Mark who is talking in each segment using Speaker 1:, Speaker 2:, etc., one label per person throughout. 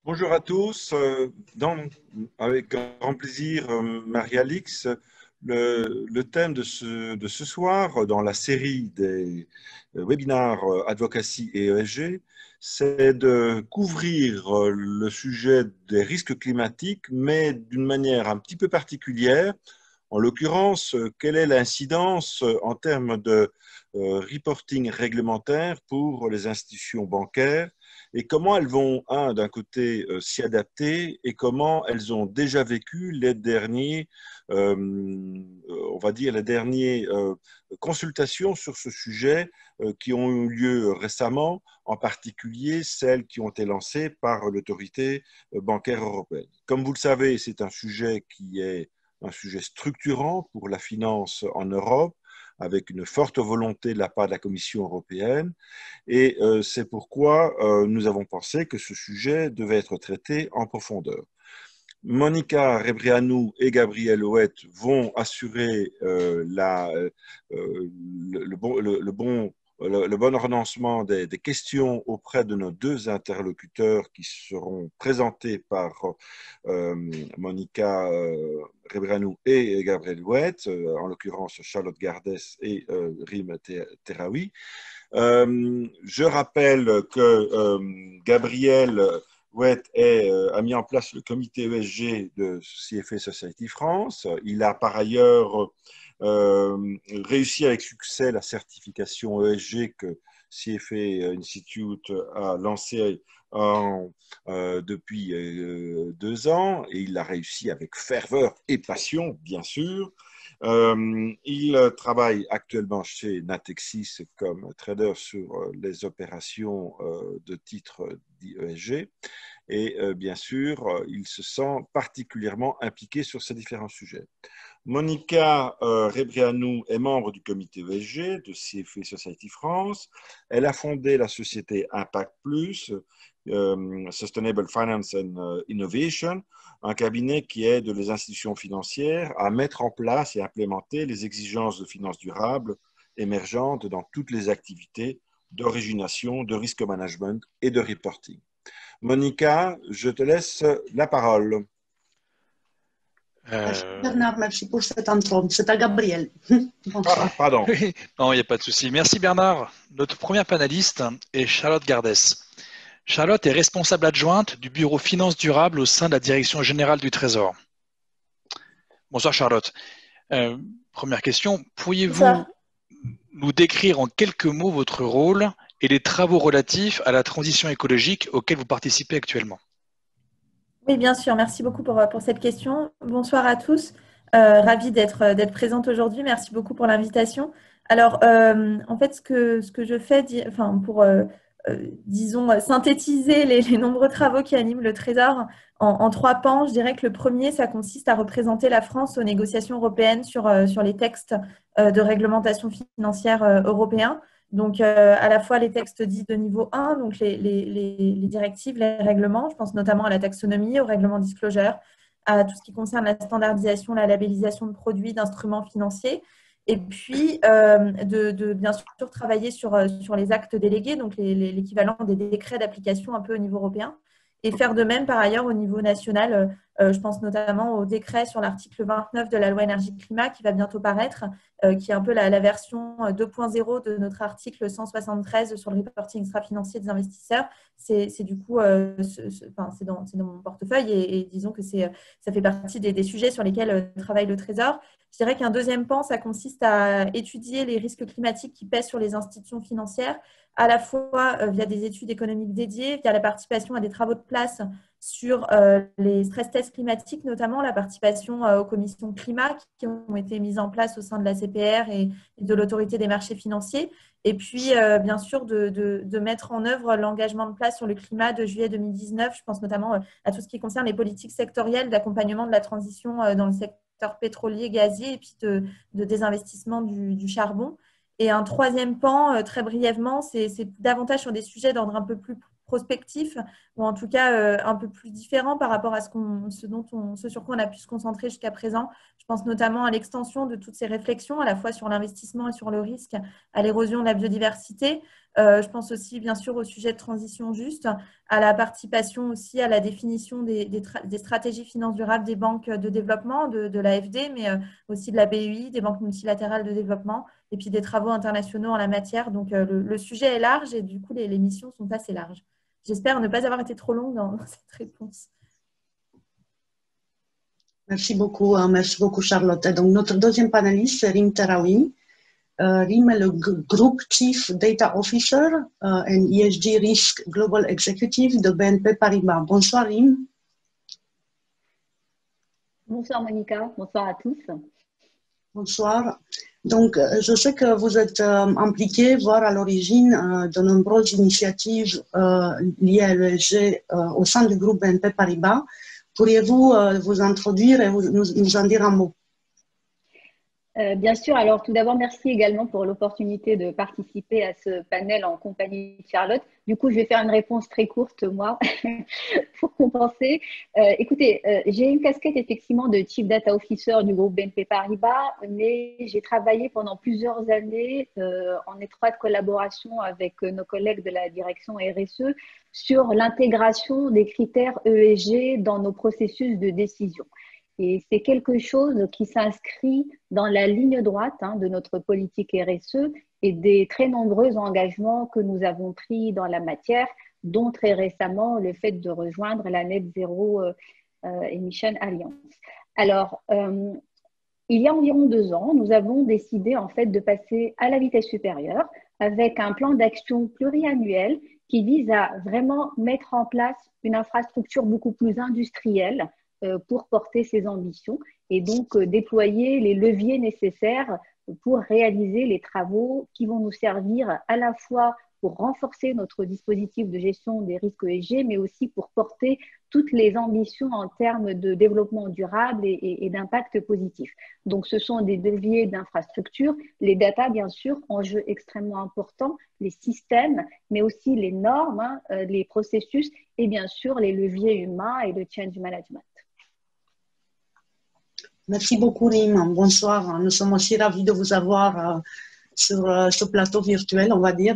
Speaker 1: Bonjour à tous. Avec grand plaisir, Marie-Alix, le thème de ce soir dans la série des webinaires Advocacy et ESG, c'est de couvrir le sujet des risques climatiques, mais d'une manière un petit peu particulière. En l'occurrence, quelle est l'incidence en termes de reporting réglementaire pour les institutions bancaires et comment elles vont, d'un côté, s'y adapter et comment elles ont déjà vécu les derniers, on va dire, les dernières consultations sur ce sujet qui ont eu lieu récemment, en particulier celles qui ont été lancées par l'autorité bancaire européenne. Comme vous le savez, c'est un sujet qui est un sujet structurant pour la finance en Europe, avec une forte volonté de la part de la Commission européenne. Et c'est pourquoi nous avons pensé que ce sujet devait être traité en profondeur. Monica Rebrianou et Gabriel Ouette vont assurer le bon ordonnancement des questions auprès de nos deux interlocuteurs qui seront présentés par Monica Rebrianou et Gabriel Ouette, en l'occurrence Charlotte Gardès et Rim Terraoui. Je rappelle que Gabriel Ouette a mis en place le comité ESG de CFA Society France. Il a par ailleurs réussi avec succès la certification ESG que CFA Institute a lancée depuis 2 ans et il l'a réussi avec ferveur et passion, bien sûr. Il travaille actuellement chez Natixis comme trader sur les opérations de titres dits ESG et bien sûr, il se sent particulièrement impliqué sur ces différents sujets. Monica Rebrianou est membre du comité ESG de CFA Society France. Elle a fondé la société Impact Plus, Sustainable Finance and Innovation, un cabinet qui aide les institutions financières à mettre en place et implémenter les exigences de finance durable émergentes dans toutes les activités d'origination, de risk management et de reporting. Monica, je te laisse la parole.
Speaker 2: Bernard, merci pour cette intro. C'est à Gabriel.
Speaker 1: Ah, pardon.
Speaker 3: Non, il n'y a pas de souci. Merci Bernard. Notre première panéliste est Charlotte Gardès. Charlotte est responsable adjointe du bureau Finance Durable au sein de la Direction générale du Trésor. Bonsoir Charlotte. Première question, pourriez-vous nous décrire en quelques mots votre rôle et les travaux relatifs à la transition écologique auxquels vous participez actuellement?
Speaker 4: Oui, bien sûr. Merci beaucoup pour cette question. Bonsoir à tous. Ravie d'être présente aujourd'hui. Merci beaucoup pour l'invitation. Alors, en fait, ce que je fais, pour, disons, synthétiser les nombreux travaux qui animent le Trésor en 3 pans, je dirais que le premier, ça consiste à représenter la France aux négociations européennes sur les textes de réglementation financière européens. Donc, à la fois les textes dits de niveau 1, donc les directives, les règlements, je pense notamment à la taxonomie, au règlement disclosure, à tout ce qui concerne la standardisation, la labellisation de produits, d'instruments financiers, et puis bien sûr travailler sur les actes délégués, donc l'équivalent des décrets d'application un peu au niveau européen, et faire de même par ailleurs au niveau national. Je pense notamment au décret sur l'article 29 de la loi énergie-climat qui va bientôt paraître, qui est un peu la version 2.0 de notre article 173 sur le reporting extra-financier des investisseurs. C'est du coup, c'est dans mon portefeuille et disons que ça fait partie des sujets sur lesquels travaille le Trésor. Je dirais qu'un deuxième pan, ça consiste à étudier les risques climatiques qui pèsent sur les institutions financières, à la fois via des études économiques dédiées, via la participation à des travaux de place sur les stress tests climatiques, notamment la participation aux commissions climat qui ont été mises en place au sein de la CPR et de l'autorité des marchés financiers. Et puis, bien sûr, de mettre en œuvre l'engagement de place sur le climat de juillet 2019. Je pense notamment à tout ce qui concerne les politiques sectorielles d'accompagnement de la transition dans le secteur pétrolier, gazier et puis de désinvestissement du charbon. Et un troisième pan, très brièvement, c'est davantage sur des sujets d'ordre un peu plus prospectif ou en tout cas un peu plus différent par rapport à ce sur quoi on a pu se concentrer jusqu'à présent. Je pense notamment à l'extension de toutes ces réflexions, à la fois sur l'investissement et sur le risque, à l'érosion de la biodiversité, Je pense aussi, bien sûr, au sujet de transition juste, à la participation aussi à la définition des stratégies finances durables des banques de développement, de l'AFD, mais aussi de la BEI, des banques multilatérales de développement, et puis des travaux internationaux en la matière. Donc, le sujet est large et du coup, les missions sont assez larges. J'espère ne pas avoir été trop longue dans cette réponse.
Speaker 2: Merci beaucoup Charlotte. Donc, notre deuxième panéliste, c'est Rim Teraoui. Rim est le Group Chief Data Officer and ESG Risk Global Executive de BNP Paribas. Bonsoir Rim.
Speaker 5: Bonsoir Monica, bonsoir à tous.
Speaker 2: Bonsoir. Donc, je sais que vous êtes impliqué, voire à l'origine de nombreuses initiatives liées à l'ESG au sein du groupe BNP Paribas. Pourriez-vous vous introduire et nous en dire un mot?
Speaker 5: Bien sûr. Alors, tout d'abord, merci également pour l'opportunité de participer à ce panel en compagnie de Charlotte. Du coup, je vais faire une réponse très courte, moi, pour compenser. Écoutez, j'ai une casquette effectivement de Chief Data Officer du groupe BNP Paribas, mais j'ai travaillé pendant plusieurs années en étroite collaboration avec nos collègues de la direction RSE sur l'intégration des critères ESG dans nos processus de décision. Et c'est quelque chose qui s'inscrit dans la ligne droite de notre politique RSE et des très nombreux engagements que nous avons pris dans la matière, dont très récemment le fait de rejoindre la Net Zero Emission Alliance. Alors, il y a environ 2 ans, nous avons décidé en fait de passer à la vitesse supérieure avec un plan d'action pluriannuel qui vise à vraiment mettre en place une infrastructure beaucoup plus industrielle pour porter ses ambitions et donc déployer les leviers nécessaires pour réaliser les travaux qui vont nous servir à la fois pour renforcer notre dispositif de gestion des risques ESG, mais aussi pour porter toutes les ambitions en termes de développement durable et d'impact positif. Donc, ce sont des leviers d'infrastructure, les data, bien sûr, enjeu extrêmement important, les systèmes, mais aussi les normes, les processus et bien sûr les leviers humains et le change management.
Speaker 2: Merci beaucoup, Rim. Bonsoir. Nous sommes aussi ravis de vous avoir sur ce plateau virtuel, on va dire.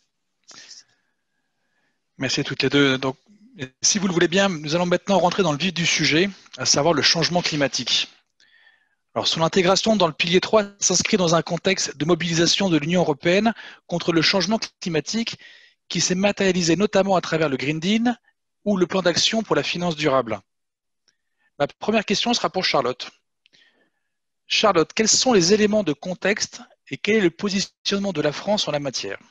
Speaker 3: Merci à toutes les deux. Donc, si vous le voulez bien, nous allons maintenant rentrer dans le vif du sujet, à savoir le changement climatique. Alors, son intégration dans le pilier 3 s'inscrit dans un contexte de mobilisation de l'Union européenne contre le changement climatique qui s'est matérialisé notamment à travers le Green Deal ou le plan d'action pour la finance durable. Ma première question sera pour Charlotte. Charlotte, quels sont les éléments de contexte et quel est le positionnement de la France en la matière?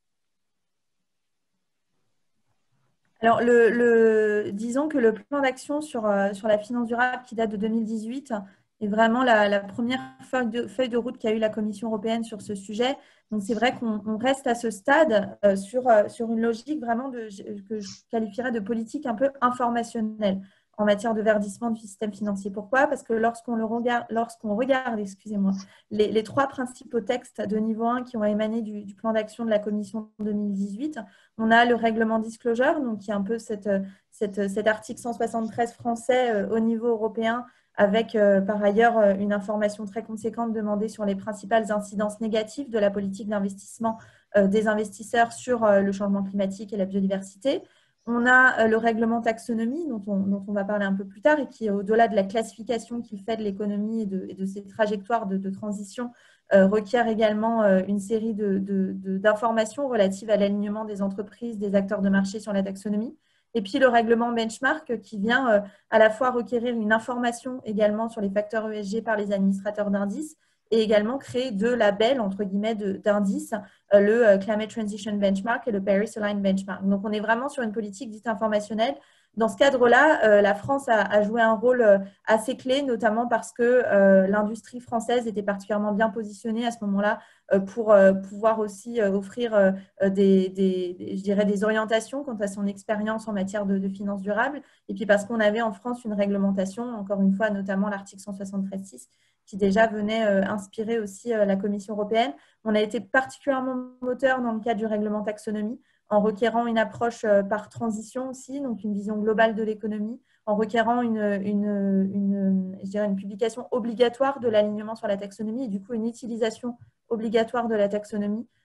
Speaker 4: Alors, disons que le plan d'action sur la finance durable qui date de 2018 est vraiment la première feuille de route qu'a eu la Commission européenne sur ce sujet. Donc, c'est vrai qu'on reste à ce stade sur une logique vraiment que je qualifierais de politique un peu informationnelle en matière de verdissement du système financier. Pourquoi? Parce que lorsqu'on regarde les 3 principaux textes de niveau 1 qui ont émané du plan d'action de la Commission 2018, on a le règlement disclosure, donc qui est un peu cet article 173 français au niveau européen, avec par ailleurs une information très conséquente demandée sur les principales incidences négatives de la politique d'investissement des investisseurs sur le changement climatique et la biodiversité. On a le règlement taxonomie, dont on va parler un peu plus tard, et qui, au-delà de la classification qu'il fait de l'économie et de ses trajectoires de transition, requiert également une série d'informations relatives à l'alignement des entreprises, des acteurs de marché sur la taxonomie. Et puis le règlement benchmark qui vient à la fois requérir une information également sur les facteurs ESG par les administrateurs d'indices et également créer 2 labels, entre guillemets, d'indices, le Climate Transition Benchmark et le Paris Aligned Benchmark. Donc, on est vraiment sur une politique dite informationnelle. Dans ce cadre-là, la France a joué un rôle assez clé, notamment parce que l'industrie française était particulièrement bien positionnée à ce moment-là pour pouvoir aussi offrir je dirais des orientations quant à son expérience en matière de finances durables. Et puis parce qu'on avait en France une réglementation, encore une fois, notamment l'article 173.6, qui déjà venait inspirer aussi la Commission européenne. On a été particulièrement moteur dans le cadre du règlement taxonomie, en requérant une approche par transition aussi, donc une vision globale de l'économie, en requérant je dirais une publication obligatoire de l'alignement sur la taxonomie et du coup une utilisation obligatoire de la taxonomie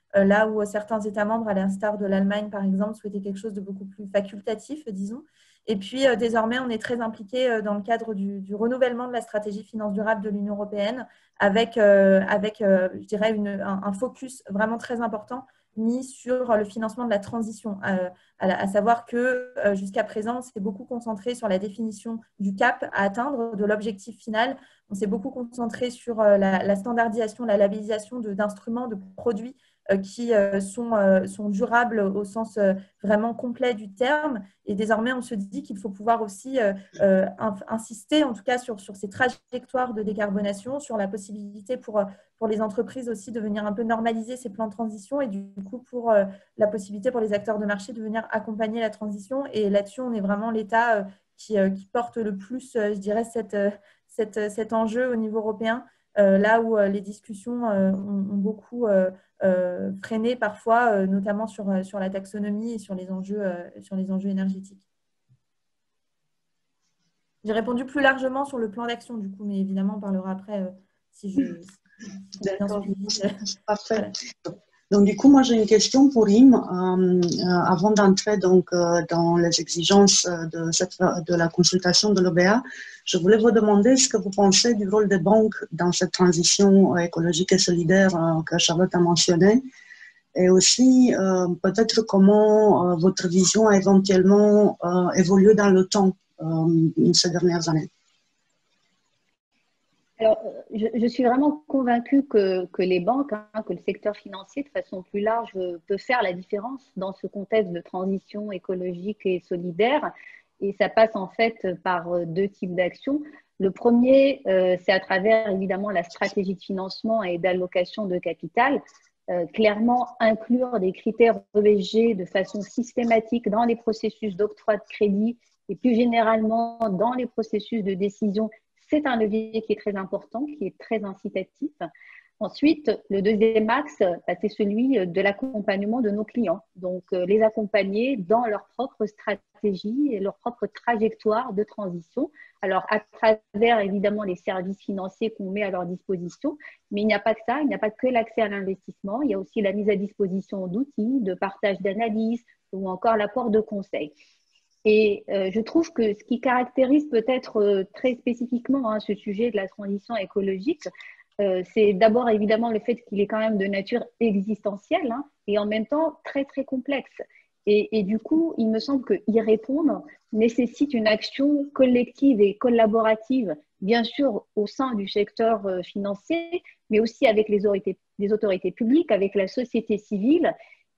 Speaker 4: là où certains États membres, à l'instar de l'Allemagne par exemple, souhaitaient quelque chose de beaucoup plus facultatif, disons. Et puis désormais, on est très impliqué dans le cadre du renouvellement de la stratégie finance durable de l'Union européenne avec je dirais, un focus vraiment très important mis sur le financement de la transition, à savoir que jusqu'à présent, on s'est beaucoup concentré sur la définition du cap à atteindre, de l'objectif final. On s'est beaucoup concentré sur la standardisation, la labellisation d'instruments, de produits qui sont durables au sens vraiment complet du terme. Et désormais, on se dit qu'il faut pouvoir aussi insister, en tout cas, sur ces trajectoires de décarbonation, sur la possibilité pour les entreprises aussi de venir un peu normaliser ces plans de transition et du coup, pour la possibilité pour les acteurs de marché de venir accompagner la transition. Et là-dessus, on est vraiment l'État qui porte le plus, je dirais, cet enjeu au niveau européen. Là où les discussions ont beaucoup freiné parfois, notamment sur la taxonomie et sur les enjeux énergétiques. J'ai répondu plus largement sur le plan d'action, du coup, mais évidemment, on parlera après si je bien suivi.
Speaker 2: Parfait.
Speaker 4: Voilà.
Speaker 2: Donc, du coup, moi, j'ai une question pour Im. Avant d'entrer dans les exigences de la consultation de l'OBA, je voulais vous demander ce que vous pensez du rôle des banques dans cette transition écologique et solidaire que Charlotte a mentionnée, et aussi peut-être comment votre vision a éventuellement évolué dans le temps ces dernières années.
Speaker 5: Alors, je suis vraiment convaincue que les banques, que le secteur financier, de façon plus large, peut faire la différence dans ce contexte de transition écologique et solidaire. Et ça passe en fait par deux types d'actions. Le premier, c'est à travers évidemment la stratégie de financement et d'allocation de capital. Clairement, inclure des critères ESG de façon systématique dans les processus d'octroi de crédit et plus généralement dans les processus de décision. C'est un levier qui est très important, qui est très incitatif. Ensuite, le deuxième axe, c'est celui de l'accompagnement de nos clients. Donc, les accompagner dans leur propre stratégie et leur propre trajectoire de transition. Alors, à travers évidemment les services financiers qu'on met à leur disposition, mais il n'y a pas que ça, il n'y a pas que l'accès à l'investissement, il y a aussi la mise à disposition d'outils, de partage d'analyse ou encore l'apport de conseils. Et je trouve que ce qui caractérise peut-être très spécifiquement ce sujet de la transition écologique, c'est d'abord évidemment le fait qu'il est quand même de nature existentielle et en même temps très très complexe. Et du coup, il me semble qu'y répondre nécessite une action collective et collaborative, bien sûr au sein du secteur financier, mais aussi avec les autorités publiques, avec la société civile.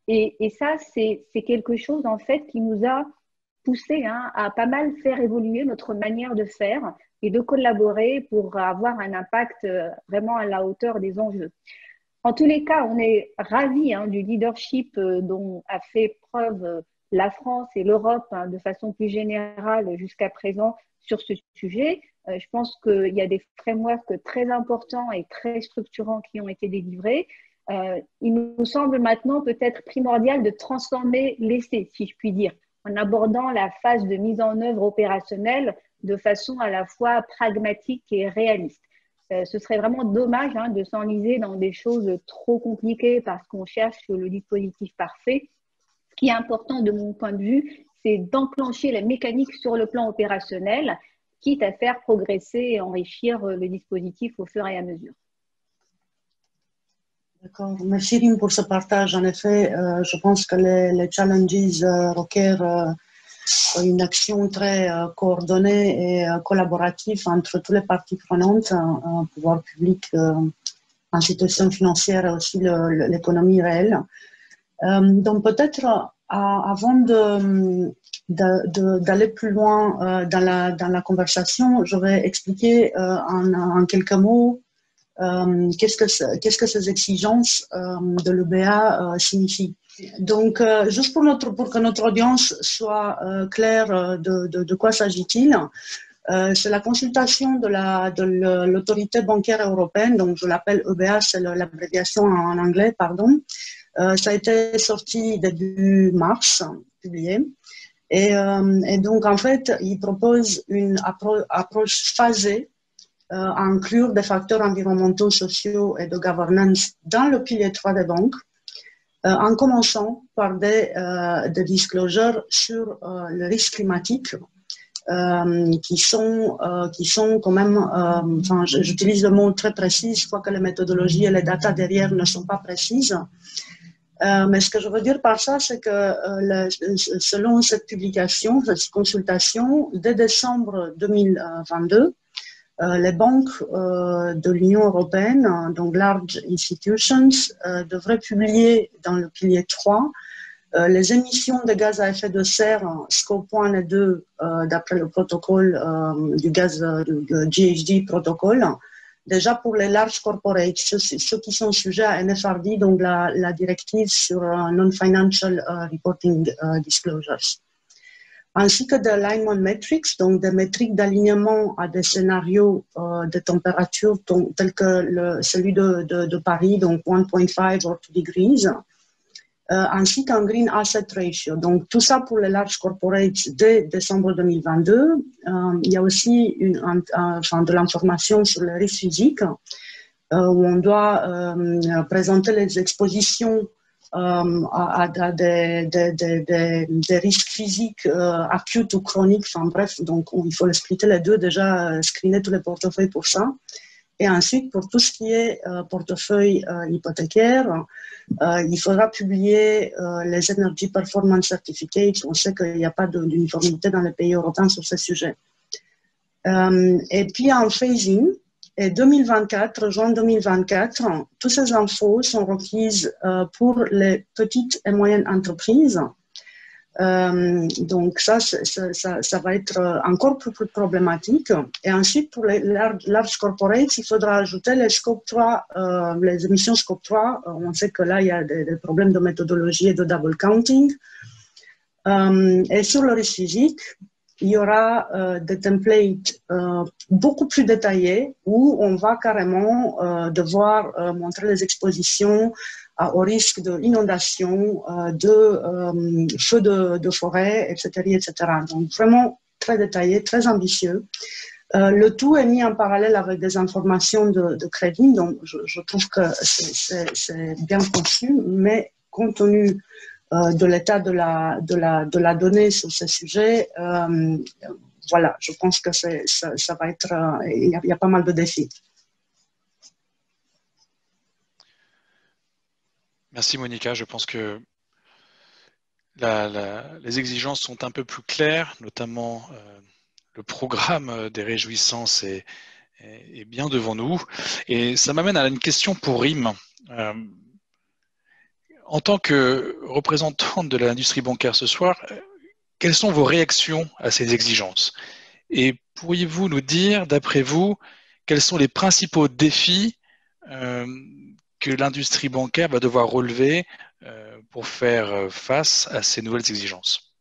Speaker 5: Et ça, c'est quelque chose en fait qui nous a poussé à pas mal faire évoluer notre manière de faire et de collaborer pour avoir un impact vraiment à la hauteur des enjeux. En tous les cas, on est ravis du leadership dont a fait preuve la France et l'Europe de façon plus générale jusqu'à présent sur ce sujet. Je pense qu'il y a des frameworks très importants et très structurants qui ont été délivrés. Il nous semble maintenant peut-être primordial de transformer l'essai, si je puis dire, en abordant la phase de mise en œuvre opérationnelle de façon à la fois pragmatique et réaliste. Ce serait vraiment dommage de s'enliser dans des choses trop compliquées parce qu'on cherche le dispositif parfait. Ce qui est important de mon point de vue, c'est d'enclencher la mécanique sur le plan opérationnel, quitte à faire progresser et enrichir le dispositif au fur et à mesure.
Speaker 2: D'accord, merci Rim pour ce partage. En effet, je pense que les challenges requièrent une action très coordonnée et collaborative entre toutes les parties prenantes, pouvoir public, institutions financières et aussi l'économie réelle. Donc peut-être avant d'aller plus loin dans la conversation, je vais expliquer en quelques mots qu'est-ce que ces exigences de l'OBA signifient. Donc, juste pour que notre audience soit claire de quoi s'agit-il, c'est la consultation de l'autorité bancaire européenne, donc je l'appelle EBA, c'est l'abréviation en anglais, pardon. Ça a été sorti début mars, publié. Et donc, en fait, il propose une approche phasée à inclure des facteurs environnementaux, sociaux et de governance dans le pilier 3 des banques, en commençant par des disclosures sur le risque climatique qui sont quand même, enfin, j'utilise le mot très précis, je crois que les méthodologies et les datas derrière ne sont pas précises. Mais ce que je veux dire par ça, c'est que selon cette publication, cette consultation, dès décembre 2022, les banques de l'Union européenne, donc Large Institutions, devraient publier dans le pilier 3 les émissions de gaz à effet de serre, scope 1 et 2, d'après le protocole du gaz, du GHG protocole. Déjà pour les large corporates, ceux qui sont sujets à NFRD, donc la directive sur non-financial reporting disclosures. Ainsi que des alignment metrics, donc des métriques d'alignement à des scénarios de température tels que celui de Paris, donc 1.5 or 2 degrees, ainsi qu'un Green Asset Ratio. Donc tout ça pour les large corporates dès décembre 2022. Il y a aussi de l'information sur les risques physiques, où on doit présenter les expositions à des risques physiques acutes ou chroniques, enfin bref, donc il faut les splitter les deux, déjà screener tous les portefeuilles pour ça. Et ensuite, pour tout ce qui est portefeuille hypothécaire, il faudra publier les Energy Performance Certificates. On sait qu'il n'y a pas d'uniformité dans les pays européens sur ce sujet. Et puis en phasing, et 2024, juin 2024, toutes ces infos sont requises pour les petites et moyennes entreprises. Donc ça va être encore plus problématique. Et ensuite, pour les large corporates, il faudra ajouter les scope 3, les émissions scope 3. On sait que là, il y a des problèmes de méthodologie et de double counting. Et sur le risque physique, il y aura des templates beaucoup plus détaillés où on va carrément devoir montrer les expositions au risque d'inondation, de feux de forêt, etc., etc. Donc vraiment très détaillé, très ambitieux. Le tout est mis en parallèle avec des informations de crédit, donc je trouve que c'est bien conçu, mais compte tenu de l'état de la donnée sur ce sujet, voilà, je pense que ça va être, il y a pas mal de défis.
Speaker 3: Merci Monica, je pense que les exigences sont un peu plus claires, notamment le programme des réjouissances est bien devant nous. Et ça m'amène à une question pour Rim. En tant que représentante de l'industrie bancaire ce soir, quelles sont vos réactions à ces exigences? Et pourriez-vous nous dire, d'après vous, quels sont les principaux défis que l'industrie bancaire va devoir relever pour faire face à ces nouvelles exigences?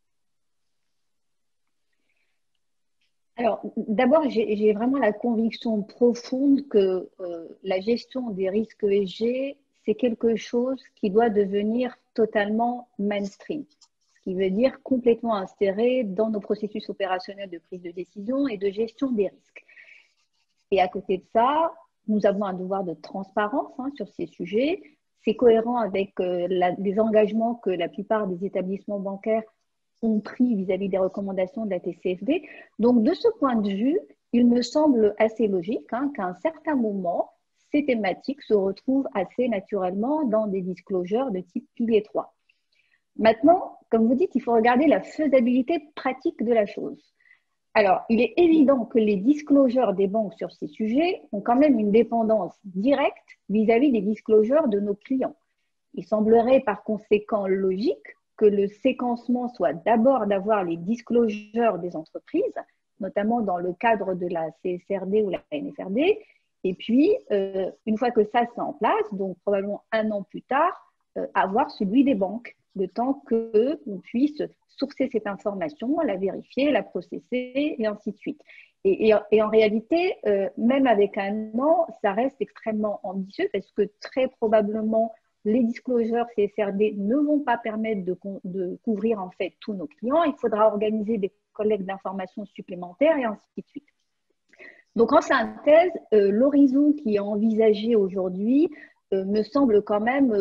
Speaker 5: Alors, d'abord, j'ai vraiment la conviction profonde que la gestion des risques ESG, c'est quelque chose qui doit devenir totalement mainstream, ce qui veut dire complètement inséré dans nos processus opérationnels de prise de décision et de gestion des risques. Et à côté de ça, nous avons un devoir de transparence sur ces sujets. C'est cohérent avec les engagements que la plupart des établissements bancaires ont pris vis-à-vis des recommandations de la TCFD. Donc, de ce point de vue, il me semble assez logique qu'à un certain moment, ces thématiques se retrouvent assez naturellement dans des disclosures de type pilier 3. Maintenant, comme vous dites, il faut regarder la faisabilité pratique de la chose. Alors, il est évident que les disclosures des banques sur ces sujets ont quand même une dépendance directe vis-à-vis des disclosures de nos clients. Il semblerait par conséquent logique que le séquencement soit d'abord d'avoir les disclosures des entreprises, notamment dans le cadre de la CSRD ou la NFRD, et puis, une fois que ça c'est en place, donc probablement 1 an plus tard, avoir celui des banques, le temps qu'on puisse sourcer cette information, la vérifier, la processer, et ainsi de suite. Et en réalité, même avec 1 an, ça reste extrêmement ambitieux parce que très probablement, les disclosures CSRD ne vont pas permettre de couvrir en fait tous nos clients. Il faudra organiser des collectes d'informations supplémentaires et ainsi de suite. Donc, en synthèse, l'horizon qui est envisagé aujourd'hui me semble quand même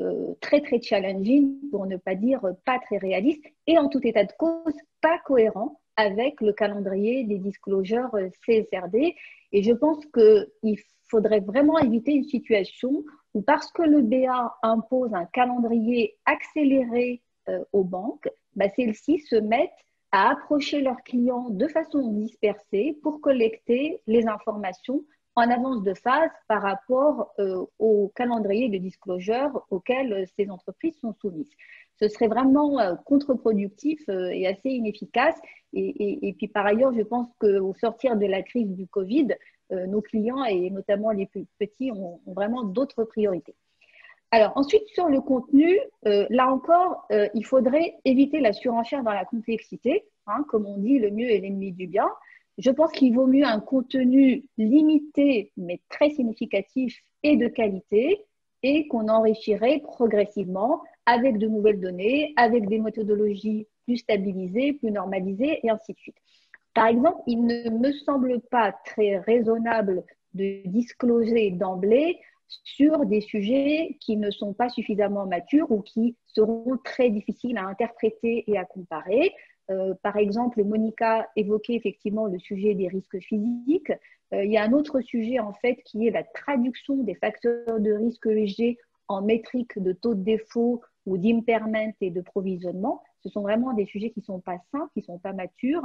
Speaker 5: très très challenging, pour ne pas dire pas très réaliste, et en tout état de cause pas cohérent avec le calendrier des disclosures CSRD. Et je pense qu'il faudrait vraiment éviter une situation où, parce que le BA impose un calendrier accéléré aux banques, bah, celles-ci se mettent à approcher leurs clients de façon dispersée pour collecter les informations en avance de phase par rapport au calendrier de disclosure auquel ces entreprises sont soumises. Ce serait vraiment contre-productif et assez inefficace. Et puis par ailleurs, je pense qu'au sortir de la crise du Covid, nos clients, et notamment les plus petits, ont vraiment d'autres priorités. Alors ensuite, sur le contenu, là encore, il faudrait éviter la surenchère dans la complexité. Hein, comme on dit, le mieux est l'ennemi du bien. Je pense qu'il vaut mieux un contenu limité, mais très significatif et de qualité, et qu'on enrichirait progressivement avec de nouvelles données, avec des méthodologies plus stabilisées, plus normalisées, et ainsi de suite. Par exemple, il ne me semble pas très raisonnable de discloser d'emblée sur des sujets qui ne sont pas suffisamment matures ou qui seront très difficiles à interpréter et à comparer. Par exemple, Monica évoquait effectivement le sujet des risques physiques. Il y a un autre sujet en fait qui est la traduction des facteurs de risque ESG en métriques de taux de défaut ou d'impairment et de provisionnement. Ce sont vraiment des sujets qui ne sont pas simples, qui ne sont pas matures.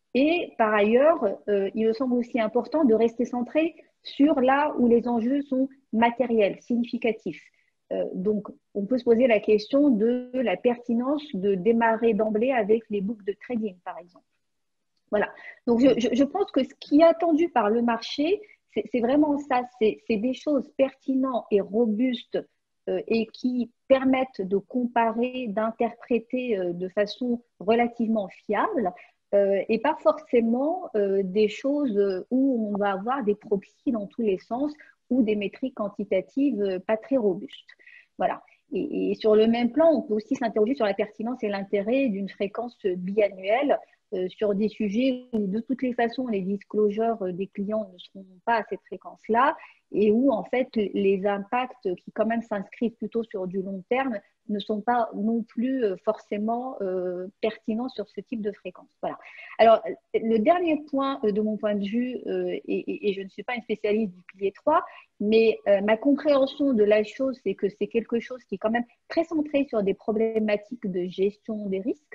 Speaker 5: Et par ailleurs, il me semble aussi important de rester centré sur là où les enjeux sont matériels, significatifs. Donc, on peut se poser la question de la pertinence de démarrer d'emblée avec les books de trading, par exemple. Voilà. Donc, je pense que ce qui est attendu par le marché, c'est vraiment ça. C'est des choses pertinentes et robustes et qui permettent de comparer, d'interpréter de façon relativement fiable. Et pas forcément des choses où on va avoir des proxys dans tous les sens ou des métriques quantitatives pas très robustes. Voilà. Et sur le même plan, on peut aussi s'interroger sur la pertinence et l'intérêt d'une fréquence biannuelle sur des sujets où de toutes les façons les disclosures des clients ne seront pas à cette fréquence-là et où en fait les impacts qui quand même s'inscrivent plutôt sur du long terme ne sont pas non plus forcément pertinents sur ce type de fréquence. Voilà. Alors, le dernier point de mon point de vue, et je ne suis pas une spécialiste du pilier 3, mais ma compréhension de la chose, c'est que c'est quelque chose qui est quand même très centré sur des problématiques de gestion des risques.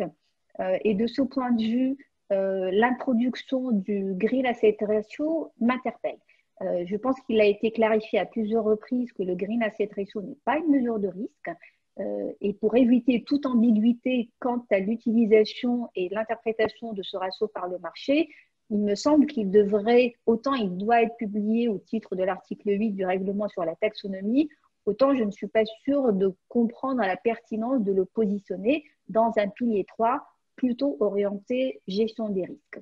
Speaker 5: Et de ce point de vue, l'introduction du Green Asset Ratio m'interpelle. Je pense qu'il a été clarifié à plusieurs reprises que le Green Asset Ratio n'est pas une mesure de risque. Et pour éviter toute ambiguïté quant à l'utilisation et l'interprétation de ce ratio par le marché, il me semble qu'il devrait, autant il doit être publié au titre de l'article 8 du règlement sur la taxonomie, autant je ne suis pas sûre de comprendre la pertinence de le positionner dans un pilier 3 plutôt orienté gestion des risques.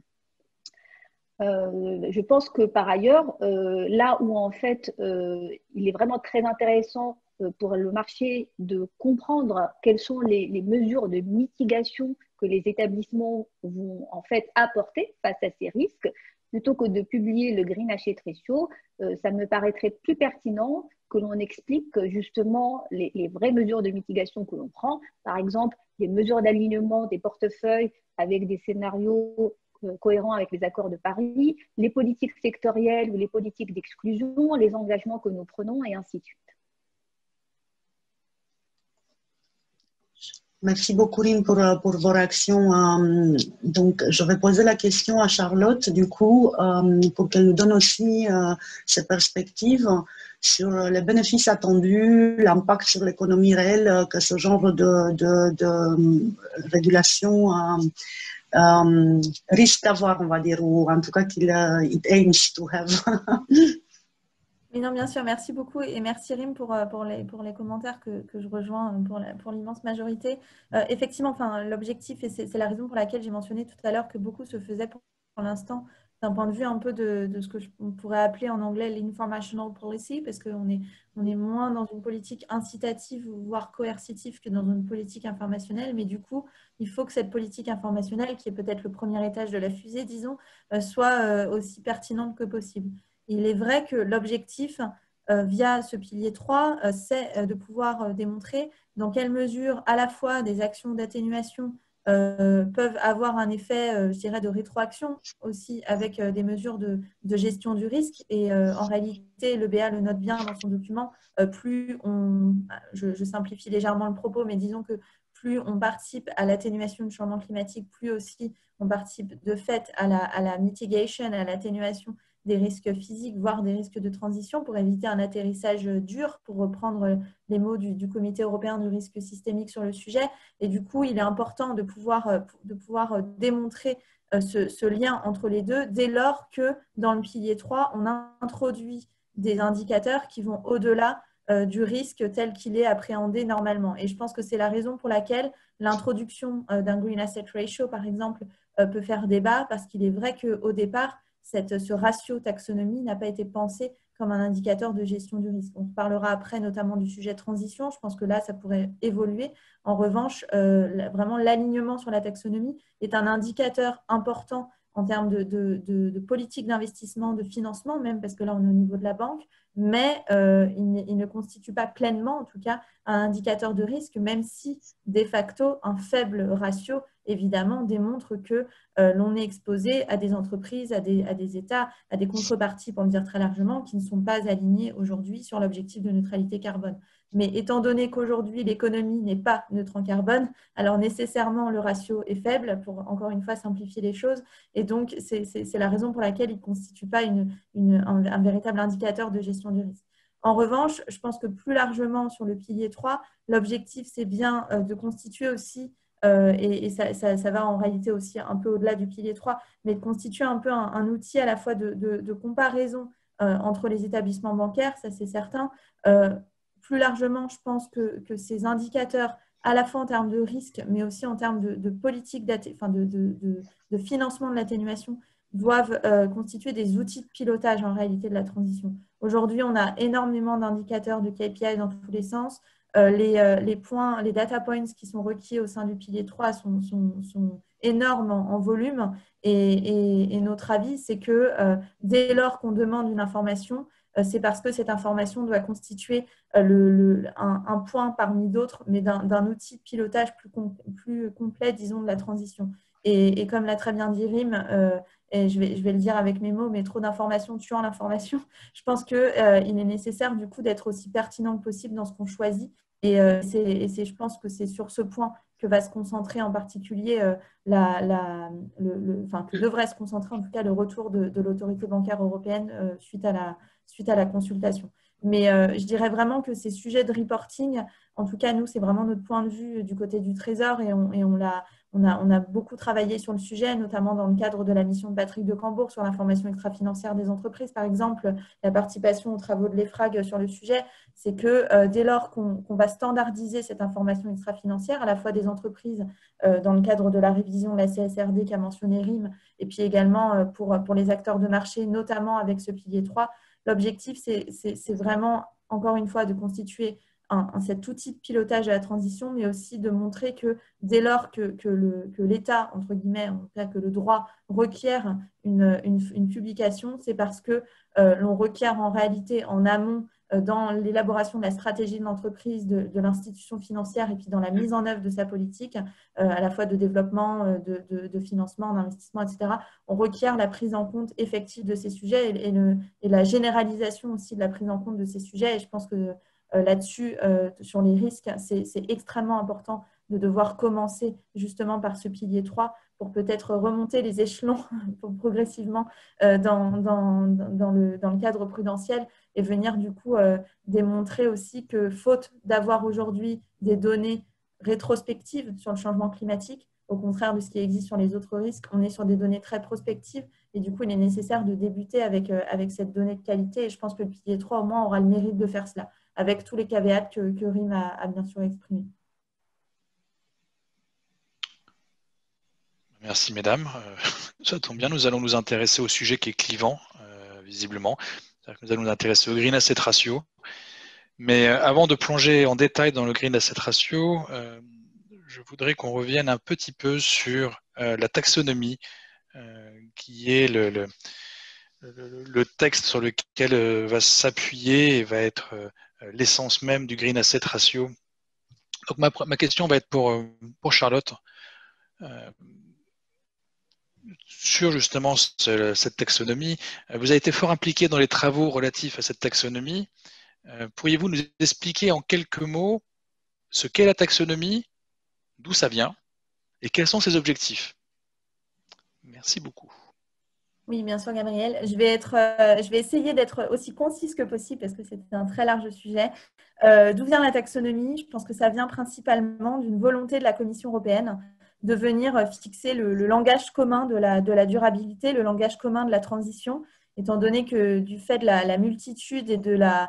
Speaker 5: Je pense que par ailleurs, là où en fait il est vraiment très intéressant pour le marché de comprendre quelles sont les mesures de mitigation que les établissements vont en fait apporter face à ces risques, plutôt que de publier le Green Asset Ratio, ça me paraîtrait plus pertinent que l'on explique justement les vraies mesures de mitigation que l'on prend, par exemple les mesures d'alignement des portefeuilles avec des scénarios cohérents avec les accords de Paris, les politiques sectorielles ou les politiques d'exclusion, les engagements que nous prenons et ainsi de suite.
Speaker 2: Merci beaucoup, Rim, pour vos réactions. Donc, je vais poser la question à Charlotte, du coup, pour qu'elle nous donne aussi ses perspectives sur les bénéfices attendus, l'impact sur l'économie réelle que ce genre de régulation risque d'avoir, on va dire, ou en tout cas qu'il aims to have.
Speaker 4: Mais non, bien sûr, merci beaucoup et merci Rim pour les commentaires que je rejoins pour l'immense majorité. Effectivement, l'objectif, et c'est la raison pour laquelle j'ai mentionné tout à l'heure que beaucoup se faisait pour l'instant d'un point de vue un peu de ce que on pourrait appeler en anglais l'informational policy, parce qu'on est moins dans une politique incitative, voire coercitive, que dans une politique informationnelle. Mais du coup, il faut que cette politique informationnelle, qui est peut-être le premier étage de la fusée, disons, soit aussi pertinente que possible. Il est vrai que l'objectif, via ce pilier 3, c'est de pouvoir démontrer dans quelle mesure à la fois des actions d'atténuation peuvent avoir un effet, je dirais, de rétroaction aussi avec des mesures de gestion du risque. Et en réalité, l'EBA le note bien dans son document, plus on, je simplifie légèrement le propos, mais disons que plus on participe à l'atténuation du changement climatique, plus aussi on participe de fait à la mitigation, à l'atténuation des risques physiques, voire des risques de transition pour éviter un atterrissage dur, pour reprendre les mots du Comité européen du risque systémique sur le sujet. Et du coup, il est important de pouvoir démontrer ce lien entre les deux dès lors que dans le pilier 3, on introduit des indicateurs qui vont au-delà du risque tel qu'il est appréhendé normalement. Et je pense que c'est la raison pour laquelle l'introduction d'un Green Asset Ratio, par exemple, peut faire débat, parce qu'il est vrai qu'au départ, ce ratio taxonomie n'a pas été pensé comme un indicateur de gestion du risque. On parlera après notamment du sujet transition. Je pense que là, ça pourrait évoluer. En revanche, vraiment, l'alignement sur la taxonomie est un indicateur important en termes de politique d'investissement, de financement, même parce que là, on est au niveau de la banque, mais il ne constitue pas pleinement, en tout cas, un indicateur de risque, même si, de facto, un faible ratio, évidemment, démontre que l'on est exposé à des entreprises, à des États, à des contreparties, pour le dire très largement, qui ne sont pas alignés aujourd'hui sur l'objectif de neutralité carbone. Mais étant donné qu'aujourd'hui, l'économie n'est pas neutre en carbone, alors nécessairement, le ratio est faible, pour encore une fois simplifier les choses. Et donc, c'est la raison pour laquelle il ne constitue pas un véritable indicateur de gestion du risque. En revanche, je pense que plus largement sur le pilier 3, l'objectif, c'est bien de constituer aussi, et ça va en réalité aussi un peu au-delà du pilier 3, mais de constituer un peu un outil à la fois de comparaison entre les établissements bancaires, ça c'est certain. Plus largement, je pense que ces indicateurs, à la fois en termes de risque, mais aussi en termes de politique, de financement de l'atténuation, doivent constituer des outils de pilotage en réalité de la transition. Aujourd'hui, on a énormément d'indicateurs de KPI dans tous les sens. Les points, les data points qui sont requis au sein du pilier 3 sont énormes en volume. Et notre avis, c'est que dès lors qu'on demande une information, c'est parce que cette information doit constituer un point parmi d'autres, mais d'un outil de pilotage plus complet, disons, de la transition. Et comme l'a très bien dit Rim, et je vais le dire avec mes mots, mais trop d'informations tuant l'information, je pense qu'il est nécessaire du coup d'être aussi pertinent que possible dans ce qu'on choisit. Et je pense que c'est sur ce point que va se concentrer en particulier, que devrait se concentrer en tout cas le retour de l'autorité bancaire européenne suite à la consultation. Mais je dirais vraiment que ces sujets de reporting, en tout cas nous, c'est vraiment notre point de vue du côté du Trésor, et on a beaucoup travaillé sur le sujet, notamment dans le cadre de la mission de Patrick de Cambourg sur l'information extra-financière des entreprises. Par exemple, la participation aux travaux de l'EFRAG sur le sujet, c'est que dès lors qu'on va standardiser cette information extra-financière, à la fois des entreprises dans le cadre de la révision de la CSRD qu'a mentionné Rim, et puis également pour les acteurs de marché, notamment avec ce pilier 3, l'objectif, c'est vraiment, encore une fois, de constituer cet outil de pilotage à la transition, mais aussi de montrer que dès lors que l'État, entre guillemets, en tout cas que le droit requiert une publication, c'est parce que l'on requiert en réalité en amont dans l'élaboration de la stratégie de l'entreprise, de l'institution financière, et puis dans la mise en œuvre de sa politique, à la fois de développement, de financement, d'investissement, etc. On requiert la prise en compte effective de ces sujets et la généralisation aussi de la prise en compte de ces sujets. Et je pense que là-dessus, sur les risques, c'est extrêmement important de devoir commencer justement par ce pilier 3 pour peut-être remonter les échelons progressivement dans le cadre prudentiel, et venir du coup démontrer aussi que faute d'avoir aujourd'hui des données rétrospectives sur le changement climatique, au contraire de ce qui existe sur les autres risques, on est sur des données très prospectives, et du coup il est nécessaire de débuter avec cette donnée de qualité, et je pense que le pilier 3 au moins aura le mérite de faire cela, avec tous les caveats que Rim a bien sûr exprimés.
Speaker 3: Merci mesdames. Ça tombe bien, nous allons nous intéresser au sujet qui est clivant, visiblement. Nous allons nous intéresser au Green Asset Ratio. Mais avant de plonger en détail dans le Green Asset Ratio, je voudrais qu'on revienne un petit peu sur la taxonomie, qui est le texte sur lequel va s'appuyer et va être l'essence même du Green Asset Ratio. Donc ma question va être pour Charlotte sur justement cette taxonomie. Vous avez été fort impliqué dans les travaux relatifs à cette taxonomie. Pourriez-vous nous expliquer en quelques mots ce qu'est la taxonomie, d'où ça vient et quels sont ses objectifs? Merci beaucoup.
Speaker 4: Oui, bien sûr, Gabriel. Je vais essayer d'être aussi concise que possible parce que c'est un très large sujet. D'où vient la taxonomie? Je pense que ça vient principalement d'une volonté de la Commission européenne de venir fixer le langage commun de la durabilité, le langage commun de la transition, étant donné que du fait de la multitude et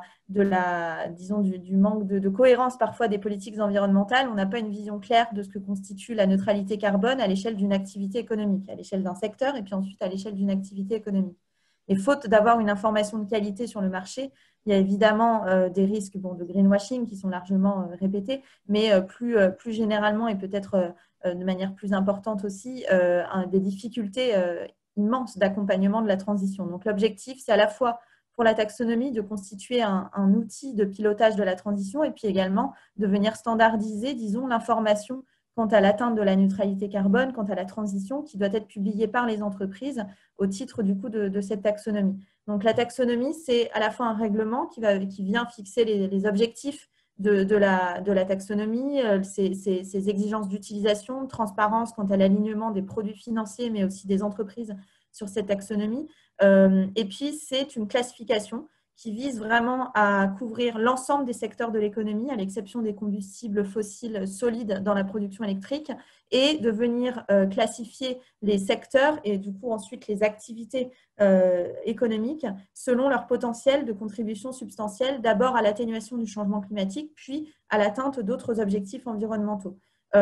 Speaker 4: disons, du manque de cohérence parfois des politiques environnementales, on n'a pas une vision claire de ce que constitue la neutralité carbone à l'échelle d'une activité économique, à l'échelle d'un secteur et puis ensuite à l'échelle d'une activité économique. Et faute d'avoir une information de qualité sur le marché, il y a évidemment des risques de greenwashing qui sont largement répétés, mais plus généralement et peut-être de manière plus importante aussi, des difficultés immenses d'accompagnement de la transition. Donc l'objectif, c'est à la fois pour la taxonomie de constituer un outil de pilotage de la transition et puis également de venir standardiser, disons, l'information quant à l'atteinte de la neutralité carbone, quant à la transition qui doit être publiée par les entreprises au titre du coup de cette taxonomie. Donc la taxonomie, c'est à la fois un règlement qui vient fixer les objectifs de la taxonomie, ses exigences d'utilisation, de transparence quant à l'alignement des produits financiers, mais aussi des entreprises sur cette taxonomie. Et puis, c'est une classification qui vise vraiment à couvrir l'ensemble des secteurs de l'économie, à l'exception des combustibles fossiles solides dans la production électrique, et de venir classifier les secteurs et du coup ensuite les activités économiques selon leur potentiel de contribution substantielle, d'abord à l'atténuation du changement climatique, puis à l'atteinte d'autres objectifs environnementaux.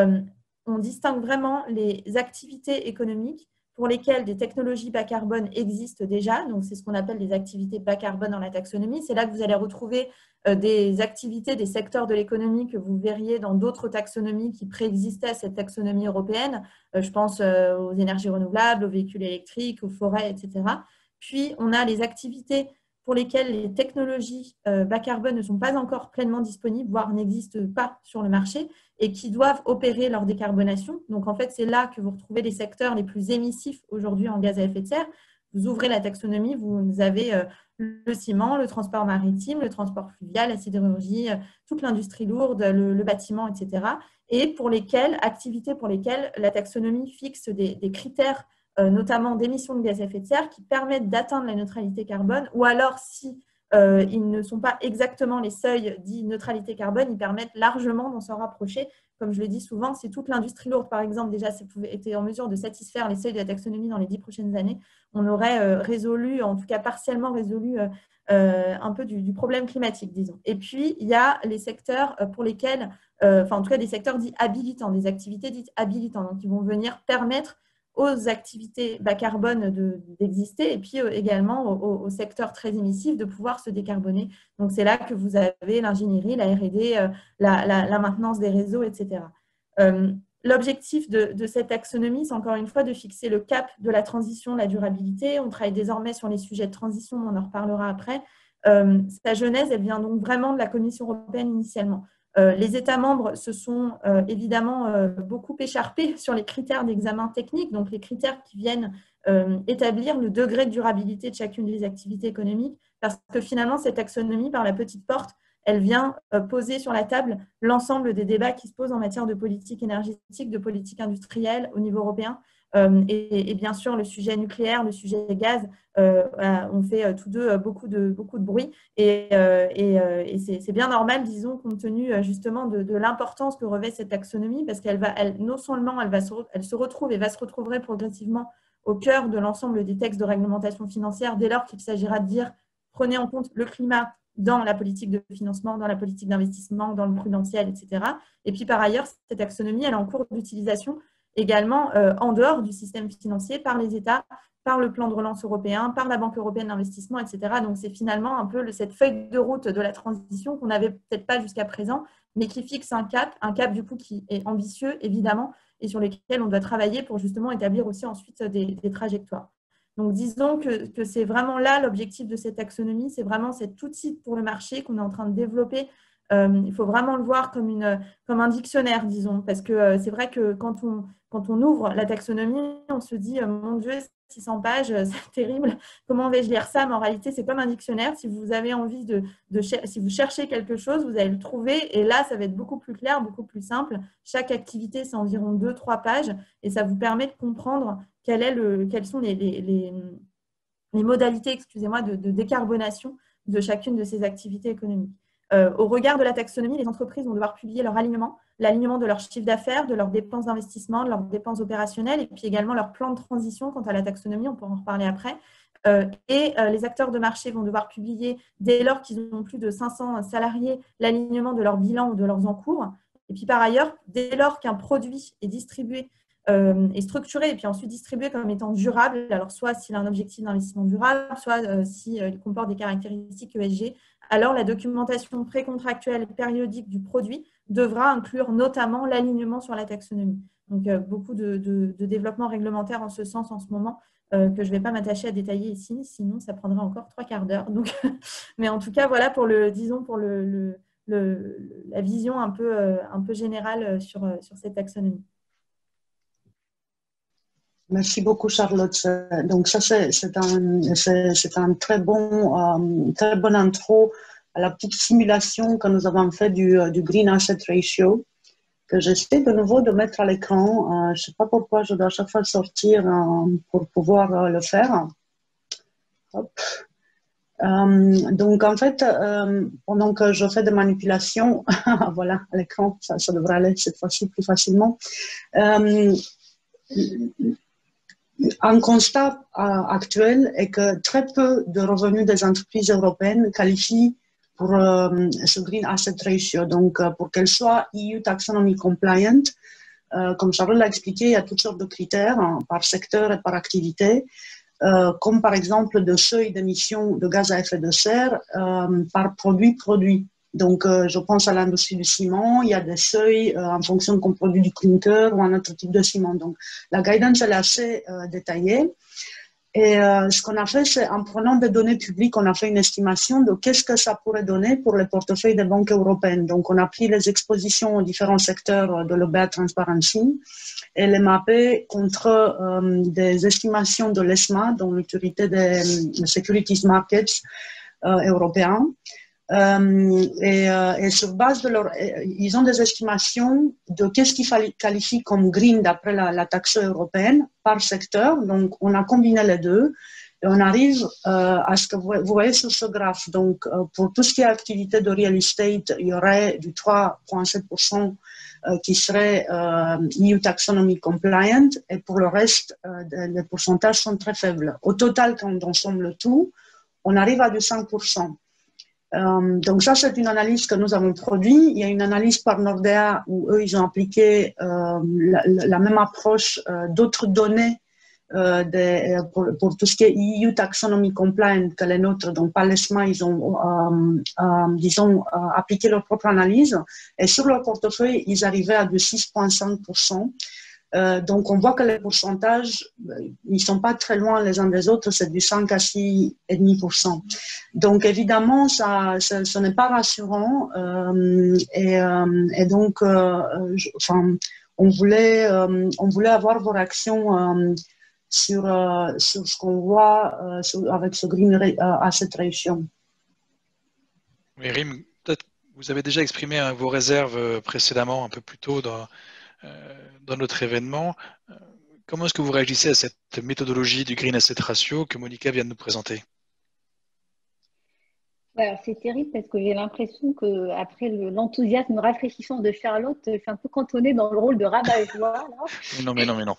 Speaker 4: On distingue vraiment les activités économiques pour lesquelles des technologies bas carbone existent déjà. Donc, c'est ce qu'on appelle des activités bas carbone dans la taxonomie. C'est là que vous allez retrouver des activités, des secteurs de l'économie que vous verriez dans d'autres taxonomies qui préexistaient à cette taxonomie européenne. Je pense aux énergies renouvelables, aux véhicules électriques, aux forêts, etc. Puis, on a les activités pour lesquelles les technologies bas carbone ne sont pas encore pleinement disponibles, voire n'existent pas sur le marché, et qui doivent opérer leur décarbonation. Donc, en fait, c'est là que vous retrouvez les secteurs les plus émissifs aujourd'hui en gaz à effet de serre. Vous ouvrez la taxonomie, vous avez le ciment, le transport maritime, le transport fluvial, la sidérurgie, toute l'industrie lourde, le bâtiment, etc. Et activités pour lesquelles la taxonomie fixe des critères, notamment d'émissions de gaz à effet de serre, qui permettent d'atteindre la neutralité carbone, ou alors si ils ne sont pas exactement les seuils dits neutralité carbone, ils permettent largement d'en s'en rapprocher. Comme je le dis souvent, si toute l'industrie lourde, par exemple, déjà était en mesure de satisfaire les seuils de la taxonomie dans les 10 prochaines années, on aurait résolu, en tout cas partiellement résolu, un peu du problème climatique, disons. Et puis, il y a les secteurs pour lesquels, en tout cas des secteurs dits habilitants, des activités dites habilitantes, donc qui vont venir permettre aux activités bas carbone d'exister et puis également aux secteurs très émissifs de pouvoir se décarboner. Donc, c'est là que vous avez l'ingénierie, la R&D, la maintenance des réseaux, etc. L'objectif de cette taxonomie, c'est encore une fois de fixer le cap de la transition, de la durabilité. On travaille désormais sur les sujets de transition, on en reparlera après. Sa genèse, elle vient donc vraiment de la Commission européenne initialement. Les États membres se sont évidemment beaucoup écharpés sur les critères d'examen technique, donc les critères qui viennent établir le degré de durabilité de chacune des activités économiques, parce que finalement, cette taxonomie, par la petite porte, elle vient poser sur la table l'ensemble des débats qui se posent en matière de politique énergétique, de politique industrielle au niveau européen. Et bien sûr, le sujet nucléaire, le sujet gaz, on fait tous deux beaucoup de bruit. Et c'est bien normal, disons, compte tenu justement de l'importance que revêt cette taxonomie, parce non seulement elle se retrouve et va se retrouver progressivement au cœur de l'ensemble des textes de réglementation financière, dès lors qu'il s'agira de dire prenez en compte le climat dans la politique de financement, dans la politique d'investissement, dans le prudentiel, etc. Et puis par ailleurs, cette taxonomie, elle est en cours d'utilisation également en dehors du système financier par les États, par le plan de relance européen, par la Banque européenne d'investissement, etc. Donc, c'est finalement un peu cette feuille de route de la transition qu'on n'avait peut-être pas jusqu'à présent, mais qui fixe un cap du coup qui est ambitieux, évidemment, et sur lequel on doit travailler pour justement établir aussi ensuite des trajectoires. Donc, disons que c'est vraiment là l'objectif de cette taxonomie, c'est vraiment cet outil pour le marché qu'on est en train de développer. Il faut vraiment le voir comme un dictionnaire, disons, parce que c'est vrai que quand on ouvre la taxonomie, on se dit, mon Dieu, 600 pages, c'est terrible, comment vais-je lire ça? Mais en réalité, c'est comme un dictionnaire. Si vous avez envie si vous cherchez quelque chose, vous allez le trouver, et là, ça va être beaucoup plus clair, beaucoup plus simple. Chaque activité, c'est environ 2-3 pages, et ça vous permet de comprendre quelles sont les modalités, excusez-moi, de décarbonation de chacune de ces activités économiques. Au regard de la taxonomie, les entreprises vont devoir publier leur l'alignement de leur chiffre d'affaires, de leurs dépenses d'investissement, de leurs dépenses opérationnelles, et puis également leur plan de transition quant à la taxonomie, on pourra en reparler après. Les acteurs de marché vont devoir publier, dès lors qu'ils ont plus de 500 salariés, l'alignement de leur bilan ou de leurs encours. Et puis par ailleurs, dès lors qu'un produit est distribué, est structuré et puis ensuite distribué comme étant durable, alors soit s'il a un objectif d'investissement durable, soit s'il comporte des caractéristiques ESG, alors la documentation précontractuelle périodique du produit devra inclure notamment l'alignement sur la taxonomie. Donc, beaucoup de développement réglementaire en ce sens en ce moment que je ne vais pas m'attacher à détailler ici, sinon ça prendrait encore 3/4 d'heure. Donc, mais en tout cas, voilà pour la vision un peu générale sur cette taxonomie.
Speaker 2: Merci beaucoup, Charlotte. Donc, ça, c'est un très bonne intro à la petite simulation que nous avons fait du Green Asset Ratio, que j'essaie de nouveau de mettre à l'écran. Je ne sais pas pourquoi je dois à chaque fois sortir pour pouvoir le faire. Hop. Donc, en fait, pendant que je fais des manipulations, voilà, à l'écran, ça devrait aller cette fois-ci plus facilement. Un constat actuel est que très peu de revenus des entreprises européennes qualifient pour ce Green Asset Ratio. Donc, pour qu'elles soient EU Taxonomy compliant, comme Charlotte l'a expliqué, il y a toutes sortes de critères par secteur et par activité, comme par exemple de seuil d'émissions de gaz à effet de serre par produit. Donc, je pense à l'industrie du ciment, il y a des seuils en fonction de qu'on produit du clinker ou un autre type de ciment. Donc, la guidance elle est assez détaillée. Et ce qu'on a fait, c'est en prenant des données publiques, on a fait une estimation de qu'est-ce que ça pourrait donner pour les portefeuilles des banques européennes. Donc, on a pris les expositions aux différents secteurs de l'OBA Transparency et les mappé contre des estimations de l'ESMA, donc l'autorité des Securities Markets européens. Et sur base de ils ont des estimations de qu'est-ce qu'il qualifie comme green d'après la taxe européenne par secteur. Donc, on a combiné les deux et on arrive à ce que vous voyez sur ce graphe. Donc, pour tout ce qui est activité de real estate, il y aurait du 3,7% qui serait EU Taxonomy compliant et pour le reste, les pourcentages sont très faibles. Au total, quand on somme le tout, on arrive à du 5%. Donc ça, c'est une analyse que nous avons produite. Il y a une analyse par Nordea où eux, ils ont appliqué la même approche d'autres données pour tout ce qui est EU Taxonomy compliant que les nôtres, donc pas l'ESMA, ils ont, disons, appliqué leur propre analyse. Et sur leur portefeuille, ils arrivaient à du 6,5%. Donc, on voit que les pourcentages, ils ne sont pas très loin les uns des autres, c'est du 5 à 6,5%. Donc, évidemment, ce n'est pas rassurant. Et donc, on voulait avoir vos réactions sur ce qu'on voit avec ce Green Asset Ratio.
Speaker 3: Oui, Rim, peut-être vous avez déjà exprimé vos réserves précédemment, un peu plus tôt dans notre événement. Comment est-ce que vous réagissez à cette méthodologie du Green Asset Ratio que Monica vient de nous présenter?
Speaker 5: Alors, c'est terrible parce que j'ai l'impression qu'après l'enthousiasme rafraîchissant de Charlotte, je suis un peu cantonnée dans le rôle de rabat-joie.
Speaker 3: Mais non.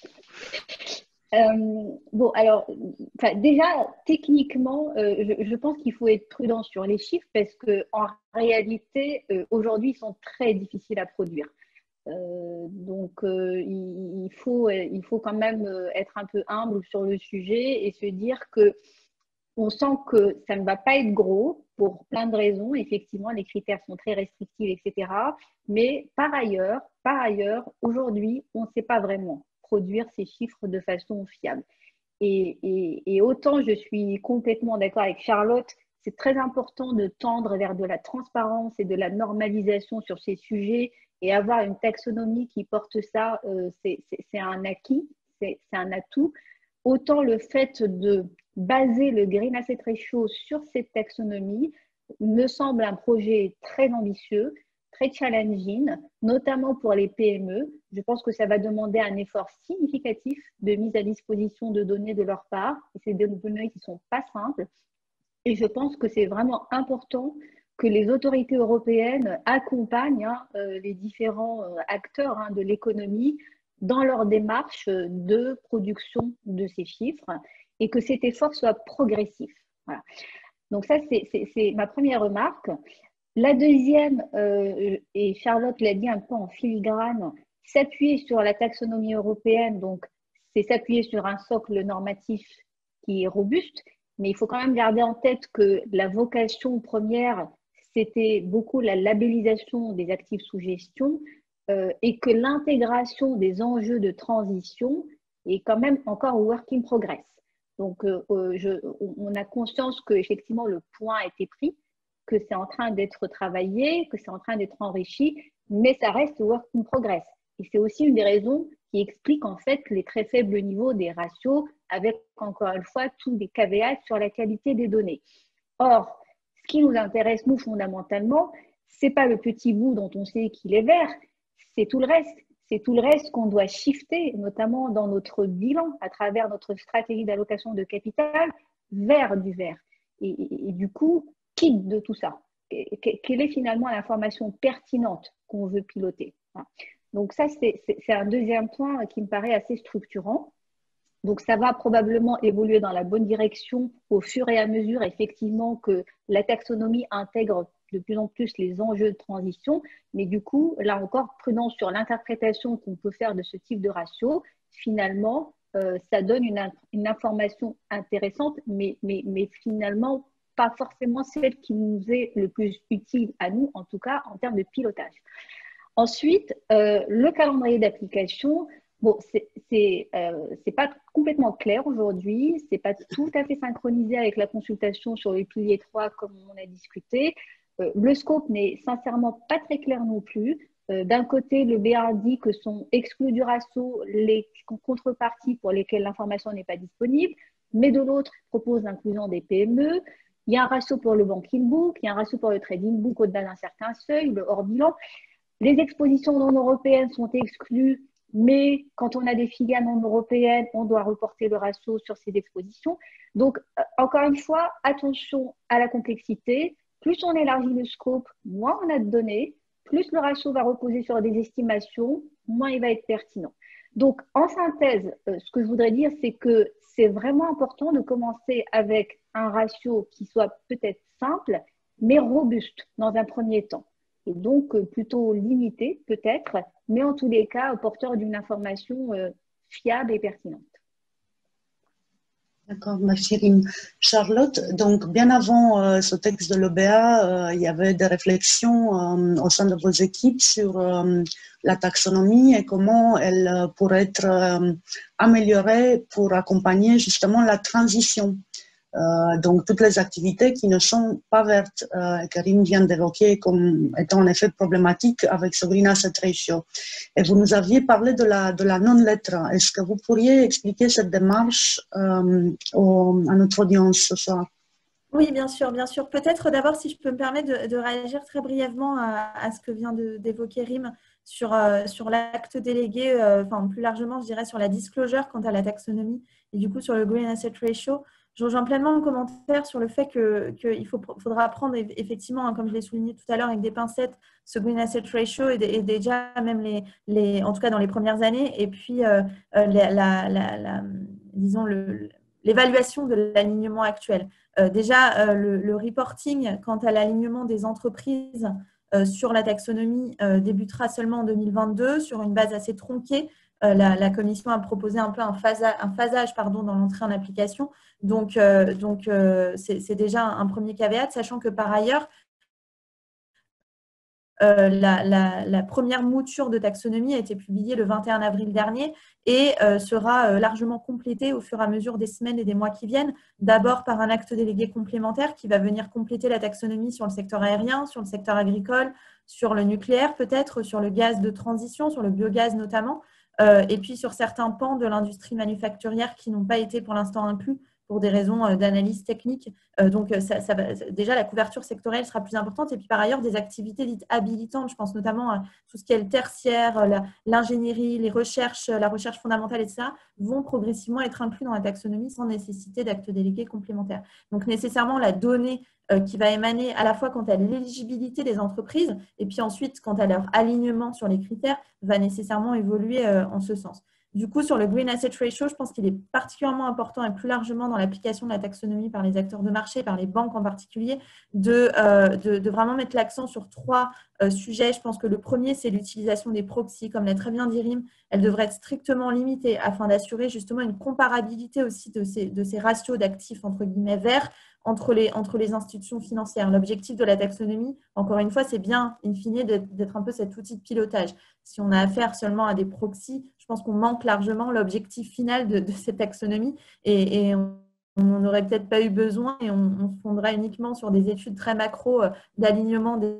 Speaker 5: Bon, alors, déjà, techniquement, je pense qu'il faut être prudent sur les chiffres parce qu'en réalité, aujourd'hui, ils sont très difficiles à produire. Donc, il faut quand même être un peu humble sur le sujet et se dire qu'on sent que ça ne va pas être gros pour plein de raisons. Effectivement, les critères sont très restrictifs, etc. Mais par ailleurs, aujourd'hui, on ne sait pas vraiment produire ces chiffres de façon fiable. Et autant je suis complètement d'accord avec Charlotte, c'est très important de tendre vers de la transparence et de la normalisation sur ces sujets et avoir une taxonomie qui porte ça, c'est un acquis, c'est un atout. Autant le fait de baser le Green Asset Ratio sur cette taxonomie me semble un projet très ambitieux, très challenging, notamment pour les PME. Je pense que ça va demander un effort significatif de mise à disposition de données de leur part. Et c'est des données qui ne sont pas simples. Et je pense que c'est vraiment important que les autorités européennes accompagnent les différents acteurs de l'économie dans leur démarche de production de ces chiffres et que cet effort soit progressif. Voilà. Donc ça, c'est ma première remarque. La deuxième, et Charlotte l'a dit un peu en filigrane, s'appuyer sur la taxonomie européenne, donc c'est s'appuyer sur un socle normatif qui est robuste, mais il faut quand même garder en tête que la vocation première, c'était beaucoup la labellisation des actifs sous gestion et que l'intégration des enjeux de transition est quand même encore work in progress. Donc, on a conscience qu'effectivement, le point a été pris, que c'est en train d'être travaillé, que c'est en train d'être enrichi, mais ça reste work in progress. Et c'est aussi une des raisons qui explique en fait les très faibles niveaux des ratios avec, encore une fois, tous les caveats sur la qualité des données. Or, ce qui nous intéresse, nous, fondamentalement, ce n'est pas le petit bout dont on sait qu'il est vert, c'est tout le reste. C'est tout le reste qu'on doit shifter, notamment dans notre bilan, à travers notre stratégie d'allocation de capital, vers du vert. Et du coup, quitte de tout ça. Quelle est finalement l'information pertinente qu'on veut piloter? Donc ça, c'est un deuxième point qui me paraît assez structurant. Donc ça va probablement évoluer dans la bonne direction au fur et à mesure, effectivement, que la taxonomie intègre de plus en plus les enjeux de transition. Mais du coup, là encore, prudence sur l'interprétation qu'on peut faire de ce type de ratio. Finalement, ça donne une information intéressante, mais finalement, pas forcément celle qui nous est le plus utile à nous, en tout cas en termes de pilotage. Ensuite, le calendrier d'application, bon, c'est pas complètement clair aujourd'hui, c'est pas tout à fait synchronisé avec la consultation sur les piliers 3 comme on a discuté. Le scope n'est sincèrement pas très clair non plus. D'un côté, le BR dit que sont exclus du ratio les contreparties pour lesquelles l'information n'est pas disponible, mais de l'autre, propose l'inclusion des PME. Il y a un ratio pour le banking book, il y a un ratio pour le trading book au-delà d'un certain seuil, le hors bilan. Les expositions non européennes sont exclues, mais quand on a des filiales non européennes, on doit reporter le ratio sur ces expositions. Donc, encore une fois, attention à la complexité. Plus on élargit le scope, moins on a de données, plus le ratio va reposer sur des estimations, moins il va être pertinent. Donc, en synthèse, ce que je voudrais dire, c'est que c'est vraiment important de commencer avec un ratio qui soit peut-être simple, mais robuste dans un premier temps. Et donc, plutôt limité peut-être, mais en tous les cas, porteur d'une information fiable et pertinente.
Speaker 2: D'accord, merci Rim. Charlotte, donc bien avant ce texte de l'OBA, il y avait des réflexions au sein de vos équipes sur la taxonomie et comment elle pourrait être améliorée pour accompagner justement la transition. Donc toutes les activités qui ne sont pas vertes, que Rim vient d'évoquer comme étant en effet problématiques avec ce Green Asset Ratio. Et vous nous aviez parlé de la non-lettre. Est-ce que vous pourriez expliquer cette démarche à notre audience ce soir?
Speaker 4: Oui, bien sûr, bien sûr. Peut-être d'abord, si je peux me permettre de réagir très brièvement à ce que vient d'évoquer Rim sur l'acte délégué, enfin plus largement, je dirais, sur la disclosure quant à la taxonomie et du coup sur le Green Asset Ratio. Je rejoins pleinement le commentaire sur le fait qu'il faudra prendre effectivement, comme je l'ai souligné tout à l'heure, avec des pincettes, ce Green Asset Ratio et déjà même en tout cas dans les premières années, et puis disons l'évaluation de l'alignement actuel. Déjà, le reporting quant à l'alignement des entreprises sur la taxonomie débutera seulement en 2022 sur une base assez tronquée. La Commission a proposé un peu un phasage dans l'entrée en application. Donc c'est déjà un premier caveat, sachant que par ailleurs, la première mouture de taxonomie a été publiée le 21 avril dernier et sera largement complétée au fur et à mesure des semaines et des mois qui viennent. D'abord par un acte délégué complémentaire qui va venir compléter la taxonomie sur le secteur aérien, sur le secteur agricole, sur le nucléaire peut-être, sur le gaz de transition, sur le biogaz notamment, et puis sur certains pans de l'industrie manufacturière qui n'ont pas été pour l'instant inclus pour des raisons d'analyse technique. Donc, déjà, la couverture sectorielle sera plus importante. Et puis, par ailleurs, des activités dites habilitantes. Je pense notamment à tout ce qui est le tertiaire, l'ingénierie, les recherches, la recherche fondamentale, etc., vont progressivement être inclus dans la taxonomie sans nécessité d'actes délégués complémentaires. Donc, nécessairement, la donnée qui va émaner à la fois quant à l'éligibilité des entreprises et puis ensuite quant à leur alignement sur les critères va nécessairement évoluer en ce sens. Du coup, sur le Green Asset Ratio, je pense qu'il est particulièrement important et plus largement dans l'application de la taxonomie par les acteurs de marché, par les banques en particulier, de vraiment mettre l'accent sur 3 sujets. Je pense que le premier, c'est l'utilisation des proxys. Comme l'a très bien dit Rim, elle devrait être strictement limitée afin d'assurer justement une comparabilité aussi de ces ratios d'actifs entre guillemets verts entre les institutions financières. L'objectif de la taxonomie, encore une fois, c'est bien, in fine, d'être un peu cet outil de pilotage. Si on a affaire seulement à des proxys, je pense qu'on manque largement l'objectif final de cette taxonomie et on n'en aurait peut-être pas eu besoin et on se fonderait uniquement sur des études très macro d'alignement des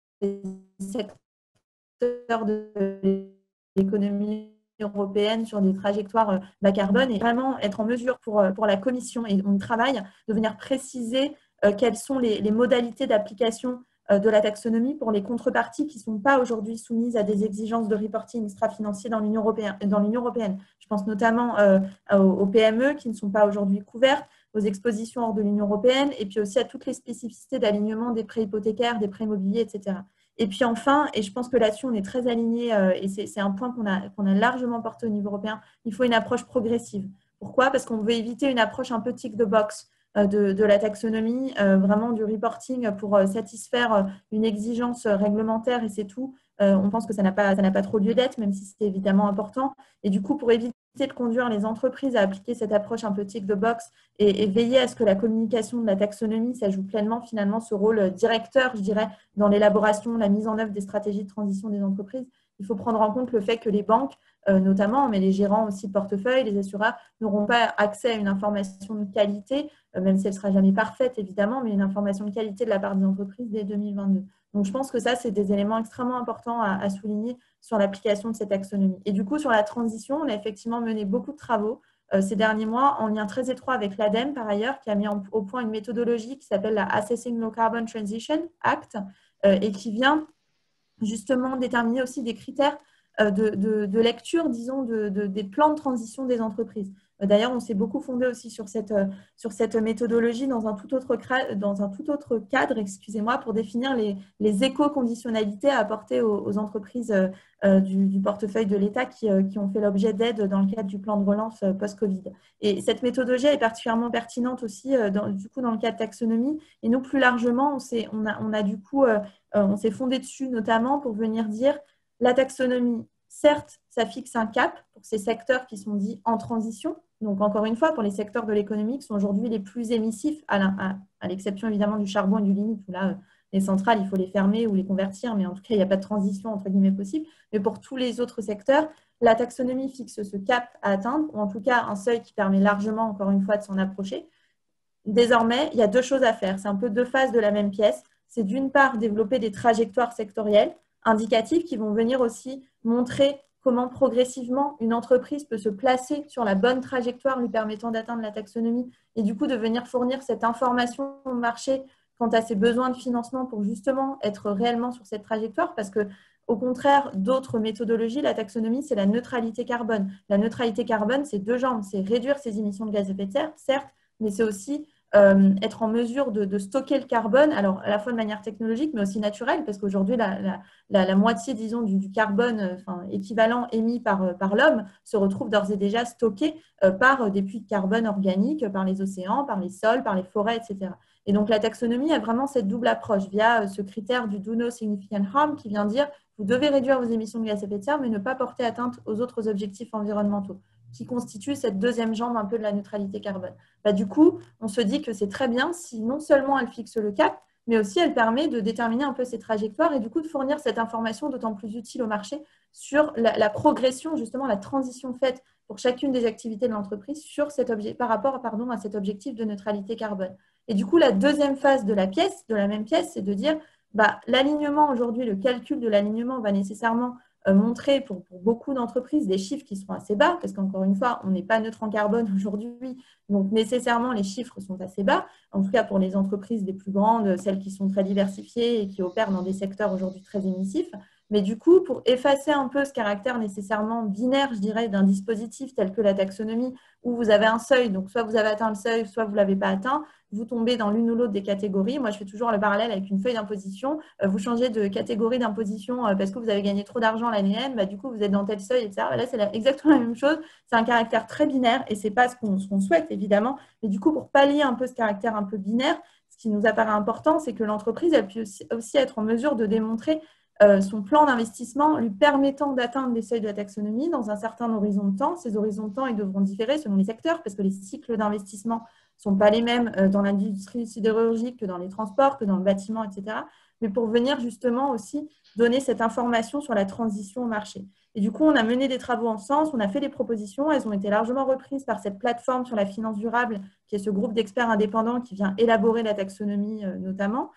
Speaker 4: secteurs de l'économie européenne sur des trajectoires bas carbone et vraiment être en mesure pour la Commission et on travaille de venir préciser quelles sont les modalités d'application de la taxonomie pour les contreparties qui ne sont pas aujourd'hui soumises à des exigences de reporting extra-financier dans l'Union européenne. Je pense notamment aux PME qui ne sont pas aujourd'hui couvertes, aux expositions hors de l'Union européenne et puis aussi à toutes les spécificités d'alignement des prêts hypothécaires, des prêts immobiliers, etc. Et puis enfin, et je pense que là-dessus on est très alignés et c'est un point qu'on a largement porté au niveau européen, il faut une approche progressive. Pourquoi ? Parce qu'on veut éviter une approche un peu tick the box de la taxonomie, vraiment du reporting pour satisfaire une exigence réglementaire et c'est tout. On pense que ça n'a pas trop lieu d'être, même si c'est évidemment important. Et du coup, pour éviter de conduire les entreprises à appliquer cette approche un peu tick the box et veiller à ce que la communication de la taxonomie, ça joue pleinement finalement ce rôle directeur, je dirais, dans l'élaboration, la mise en œuvre des stratégies de transition des entreprises. Il faut prendre en compte le fait que les banques, notamment, mais les gérants aussi de portefeuille, les assureurs, n'auront pas accès à une information de qualité, même si elle ne sera jamais parfaite, évidemment, mais une information de qualité de la part des entreprises dès 2022. Donc, je pense que ça, c'est des éléments extrêmement importants à souligner sur l'application de cette taxonomie. Et du coup, sur la transition, on a effectivement mené beaucoup de travaux ces derniers mois, en lien très étroit avec l'ADEME, par ailleurs, qui a mis au point une méthodologie qui s'appelle la Assessing Low Carbon Transition Act, et qui vient justement déterminer aussi des critères de lecture, disons, des plans de transition des entreprises. D'ailleurs, on s'est beaucoup fondé aussi sur cette méthodologie dans un tout autre cadre, excusez-moi, pour définir les éco-conditionnalités à apporter aux entreprises du portefeuille de l'État qui ont fait l'objet d'aide dans le cadre du plan de relance post-Covid. Et cette méthodologie est particulièrement pertinente aussi dans le cadre taxonomie. Et nous, plus largement, on s'est fondé dessus notamment pour venir dire la taxonomie, certes, ça fixe un cap pour ces secteurs qui sont dits en transition. Donc, encore une fois, pour les secteurs de l'économie qui sont aujourd'hui les plus émissifs, à l'exception évidemment du charbon et du lignite, où là, les centrales, il faut les fermer ou les convertir, mais en tout cas, il n'y a pas de transition entre guillemets possible. Mais pour tous les autres secteurs, la taxonomie fixe ce cap à atteindre, ou en tout cas un seuil qui permet largement, encore une fois, de s'en approcher. Désormais, il y a 2 choses à faire. C'est un peu 2 faces de la même pièce. C'est d'une part développer des trajectoires sectorielles indicatives qui vont venir aussi montrer comment progressivement une entreprise peut se placer sur la bonne trajectoire lui permettant d'atteindre la taxonomie et du coup de venir fournir cette information au marché quant à ses besoins de financement pour justement être réellement sur cette trajectoire parce que au contraire d'autres méthodologies, la taxonomie, c'est la neutralité carbone. La neutralité carbone, c'est 2 jambes, c'est réduire ses émissions de gaz à effet de serre, certes, mais c'est aussi être en mesure de stocker le carbone, alors à la fois de manière technologique, mais aussi naturelle, parce qu'aujourd'hui, la moitié, disons, du carbone équivalent émis par l'homme se retrouve d'ores et déjà stocké par des puits de carbone organiques, par les océans, par les sols, par les forêts, etc. Et donc, la taxonomie a vraiment cette double approche via ce critère du do no significant harm qui vient dire vous devez réduire vos émissions de gaz à effet de serre, mais ne pas porter atteinte aux autres objectifs environnementaux, qui constitue cette 2e jambe un peu de la neutralité carbone. Du coup, on se dit que c'est très bien si non seulement elle fixe le cap, mais aussi elle permet de déterminer un peu ces trajectoires et du coup de fournir cette information d'autant plus utile au marché sur la progression, justement la transition faite pour chacune des activités de l'entreprise sur par rapport à cet objectif de neutralité carbone. Et du coup, la deuxième phase de la même pièce, c'est de dire l'alignement aujourd'hui, le calcul de l'alignement va nécessairement montrer pour beaucoup d'entreprises des chiffres qui seront assez bas, parce qu'encore une fois, on n'est pas neutre en carbone aujourd'hui, donc nécessairement les chiffres sont assez bas, en tout cas pour les entreprises les plus grandes, celles qui sont très diversifiées et qui opèrent dans des secteurs aujourd'hui très émissifs. Mais du coup, pour effacer un peu ce caractère nécessairement binaire, je dirais, d'un dispositif tel que la taxonomie, où vous avez un seuil, donc soit vous avez atteint le seuil, soit vous ne l'avez pas atteint, vous tombez dans l'une ou l'autre des catégories. Moi, je fais toujours le parallèle avec une feuille d'imposition. Vous changez de catégorie d'imposition parce que vous avez gagné trop d'argent l'année N, du coup, vous êtes dans tel seuil, etc. Là, c'est exactement la même chose. C'est un caractère très binaire et ce n'est pas ce qu'on souhaite, évidemment. Mais du coup, pour pallier un peu ce caractère un peu binaire, ce qui nous apparaît important, c'est que l'entreprise, elle puisse aussi être en mesure de démontrer son plan d'investissement lui permettant d'atteindre les seuils de la taxonomie dans un certain horizon de temps. Ces horizons de temps, ils devront différer selon les secteurs parce que les cycles d'investissement ne sont pas les mêmes dans l'industrie sidérurgique que dans les transports, que dans le bâtiment, etc. Mais pour venir justement aussi donner cette information sur la transition au marché. Et du coup, on a mené des travaux en ce sens, on a fait des propositions, elles ont été largement reprises par cette plateforme sur la finance durable, qui est ce groupe d'experts indépendants qui vient élaborer la taxonomie notamment.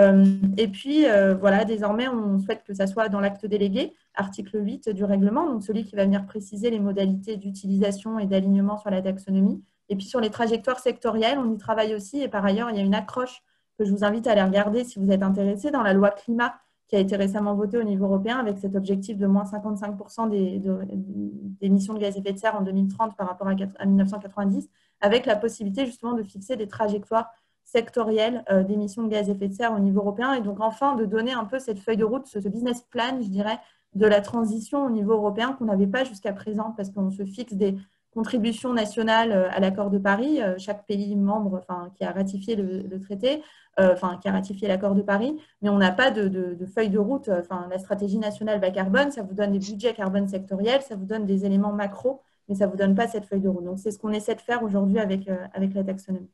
Speaker 4: Et puis, voilà, désormais, on souhaite que ça soit dans l'acte délégué, article 8 du règlement, donc celui qui va venir préciser les modalités d'utilisation et d'alignement sur la taxonomie. Et puis, sur les trajectoires sectorielles, on y travaille aussi. Et par ailleurs, il y a une accroche que je vous invite à aller regarder si vous êtes intéressé dans la loi climat qui a été récemment votée au niveau européen avec cet objectif de moins 55% d'émissions de gaz à effet de serre en 2030 par rapport à 1990, avec la possibilité justement de fixer des trajectoires sectorielles d'émissions de gaz à effet de serre au niveau européen et donc enfin de donner un peu cette feuille de route, ce business plan, je dirais, de la transition au niveau européen qu'on n'avait pas jusqu'à présent parce qu'on se fixe des contributions nationales à l'accord de Paris, chaque pays membre qui a ratifié le traité, qui a ratifié l'accord de Paris, mais on n'a pas de feuille de route. La stratégie nationale bas carbone, ça vous donne des budgets carbone sectoriels, ça vous donne des éléments macro, mais ça ne vous donne pas cette feuille de route. Donc, c'est ce qu'on essaie de faire aujourd'hui avec la taxonomie.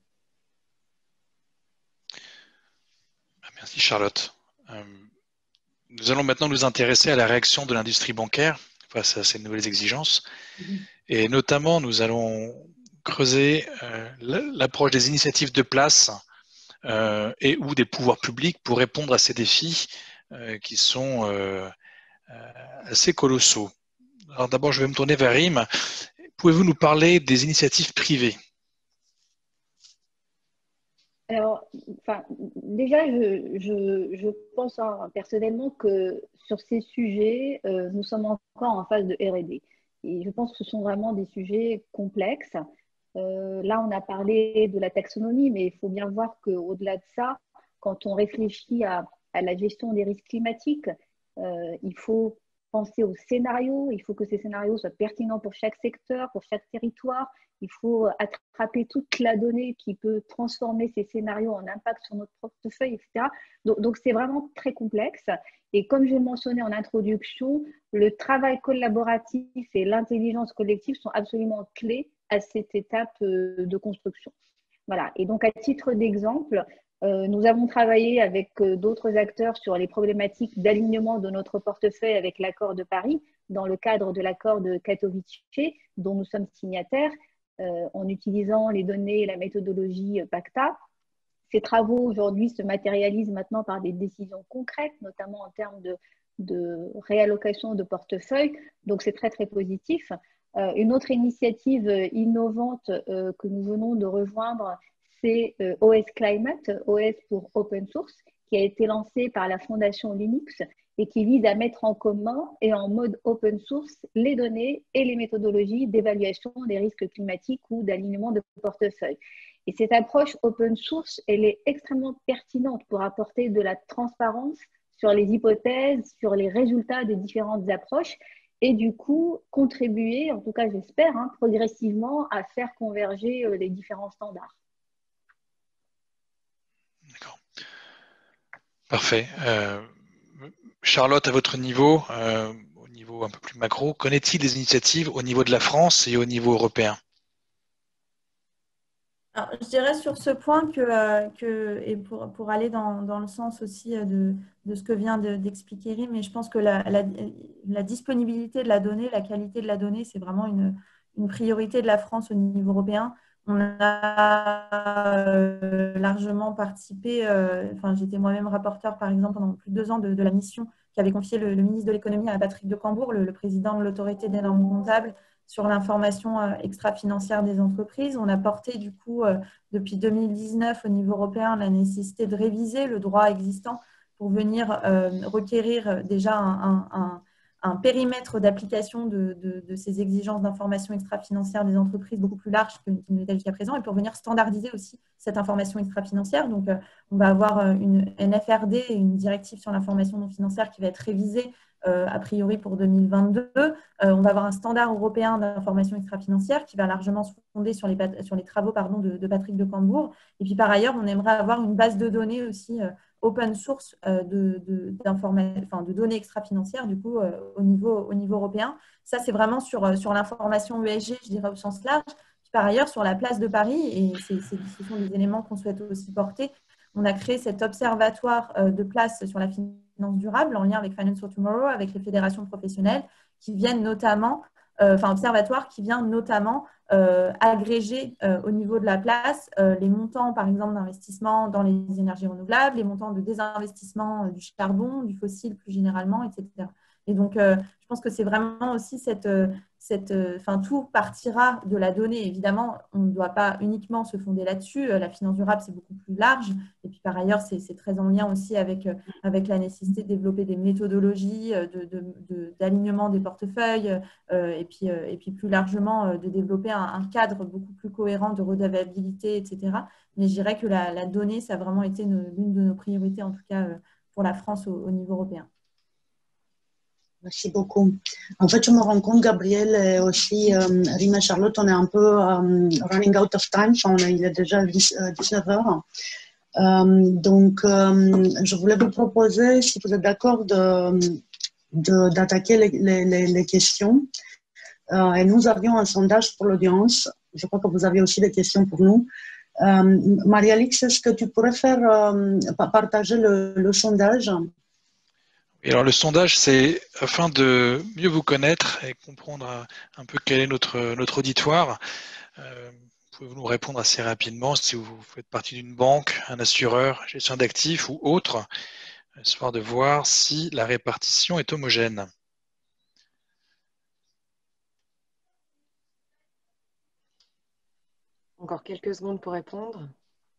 Speaker 3: Merci Charlotte. Nous allons maintenant nous intéresser à la réaction de l'industrie bancaire face à ces nouvelles exigences. Et notamment, nous allons creuser l'approche des initiatives de place et ou des pouvoirs publics pour répondre à ces défis qui sont assez colossaux. Alors d'abord, je vais me tourner vers Rim. Pouvez-vous nous parler des initiatives privées ?
Speaker 5: Alors, déjà, je pense personnellement que sur ces sujets, nous sommes encore en phase de R&D. Et je pense que ce sont vraiment des sujets complexes. Là, on a parlé de la taxonomie, mais il faut bien voir qu'au-delà de ça, quand on réfléchit à la gestion des risques climatiques, il faut penser aux scénarios, il faut que ces scénarios soient pertinents pour chaque secteur, pour chaque territoire. Il faut attraper toute la donnée qui peut transformer ces scénarios en impact sur notre portefeuille, etc. Donc c'est vraiment très complexe. Et comme j'ai mentionné en introduction, le travail collaboratif et l'intelligence collective sont absolument clés à cette étape de construction. Voilà. Et donc, à titre d'exemple, nous avons travaillé avec d'autres acteurs sur les problématiques d'alignement de notre portefeuille avec l'accord de Paris, dans le cadre de l'accord de Katowice, dont nous sommes signataires, en utilisant les données et la méthodologie PACTA. Ces travaux aujourd'hui se matérialisent maintenant par des décisions concrètes, notamment en termes de réallocation de portefeuille. Donc, c'est très, très positif. Une autre initiative innovante que nous venons de rejoindre, c'est OS Climate, OS pour Open Source, qui a été lancée par la Fondation Linux et qui vise à mettre en commun et en mode open source les données et les méthodologies d'évaluation des risques climatiques ou d'alignement de portefeuille. Et cette approche open source, elle est extrêmement pertinente pour apporter de la transparence sur les hypothèses, sur les résultats des différentes approches et du coup contribuer, en tout cas j'espère, progressivement à faire converger les différents standards.
Speaker 3: D'accord. Parfait. Charlotte, à votre niveau, au niveau un peu plus macro, connaît-il des initiatives au niveau de la France et au niveau européen ?
Speaker 4: Alors, je dirais sur ce point et pour aller dans le sens aussi de ce que vient d'expliquer Rim, mais je pense que la disponibilité de la donnée, la qualité de la donnée, c'est vraiment une priorité de la France au niveau européen. On a largement participé, enfin, j'étais moi-même rapporteur, par exemple, pendant plus de 2 ans de la mission qu'avait confié le ministre de l'économie à Patrick de Cambourg, le président de l'autorité des normes comptables, sur l'information extra-financière des entreprises. On a porté du coup depuis 2019 au niveau européen la nécessité de réviser le droit existant pour venir requérir déjà un périmètre d'application de ces exigences d'information extra-financière des entreprises beaucoup plus large qu'il ne l'était jusqu'à présent et pour venir standardiser aussi cette information extra-financière. Donc, on va avoir une NFRD, une directive sur l'information non financière qui va être révisée a priori pour 2022. On va avoir un standard européen d'information extra-financière qui va largement se fonder sur les travaux de Patrick de Cambourg. Et puis par ailleurs, on aimerait avoir une base de données aussi open source de données extra-financières du coup au niveau européen. Ça, c'est vraiment sur l'information ESG, je dirais au sens large. Puis par ailleurs, sur la place de Paris, et ce sont des éléments qu'on souhaite aussi porter, on a créé cet observatoire de place sur la finance durable en lien avec Finance for Tomorrow, avec les fédérations professionnelles qui viennent notamment, observatoire qui vient notamment agréger au niveau de la place les montants, par exemple, d'investissement dans les énergies renouvelables, les montants de désinvestissement du charbon, du fossile plus généralement, etc. Et donc, je pense que c'est vraiment aussi tout partira de la donnée. Évidemment, on ne doit pas uniquement se fonder là-dessus. La finance durable, c'est beaucoup plus large. Et puis, par ailleurs, c'est très en lien aussi avec la nécessité de développer des méthodologies d'alignement des portefeuilles et puis plus largement de développer un cadre beaucoup plus cohérent de redevabilité, etc. Mais je dirais que la donnée, ça a vraiment été l'une de nos priorités, en tout cas pour la France au niveau européen.
Speaker 2: Merci beaucoup. En fait, je me rends compte, Gabriel, et aussi Rim et Charlotte, on est un peu running out of time. Il est déjà 19 heures. Donc, je voulais vous proposer, si vous êtes d'accord, d'attaquer les questions. Et nous avions un sondage pour l'audience. Je crois que vous aviez aussi des questions pour nous. Marie-Alix, est-ce que tu pourrais partager le sondage?
Speaker 3: Et alors le sondage, c'est afin de mieux vous connaître et comprendre un peu quel est notre auditoire. Vous pouvez nous répondre assez rapidement si vous faites partie d'une banque, un assureur, gestion d'actifs ou autre, histoire de voir si la répartition est homogène.
Speaker 6: Encore quelques secondes pour répondre.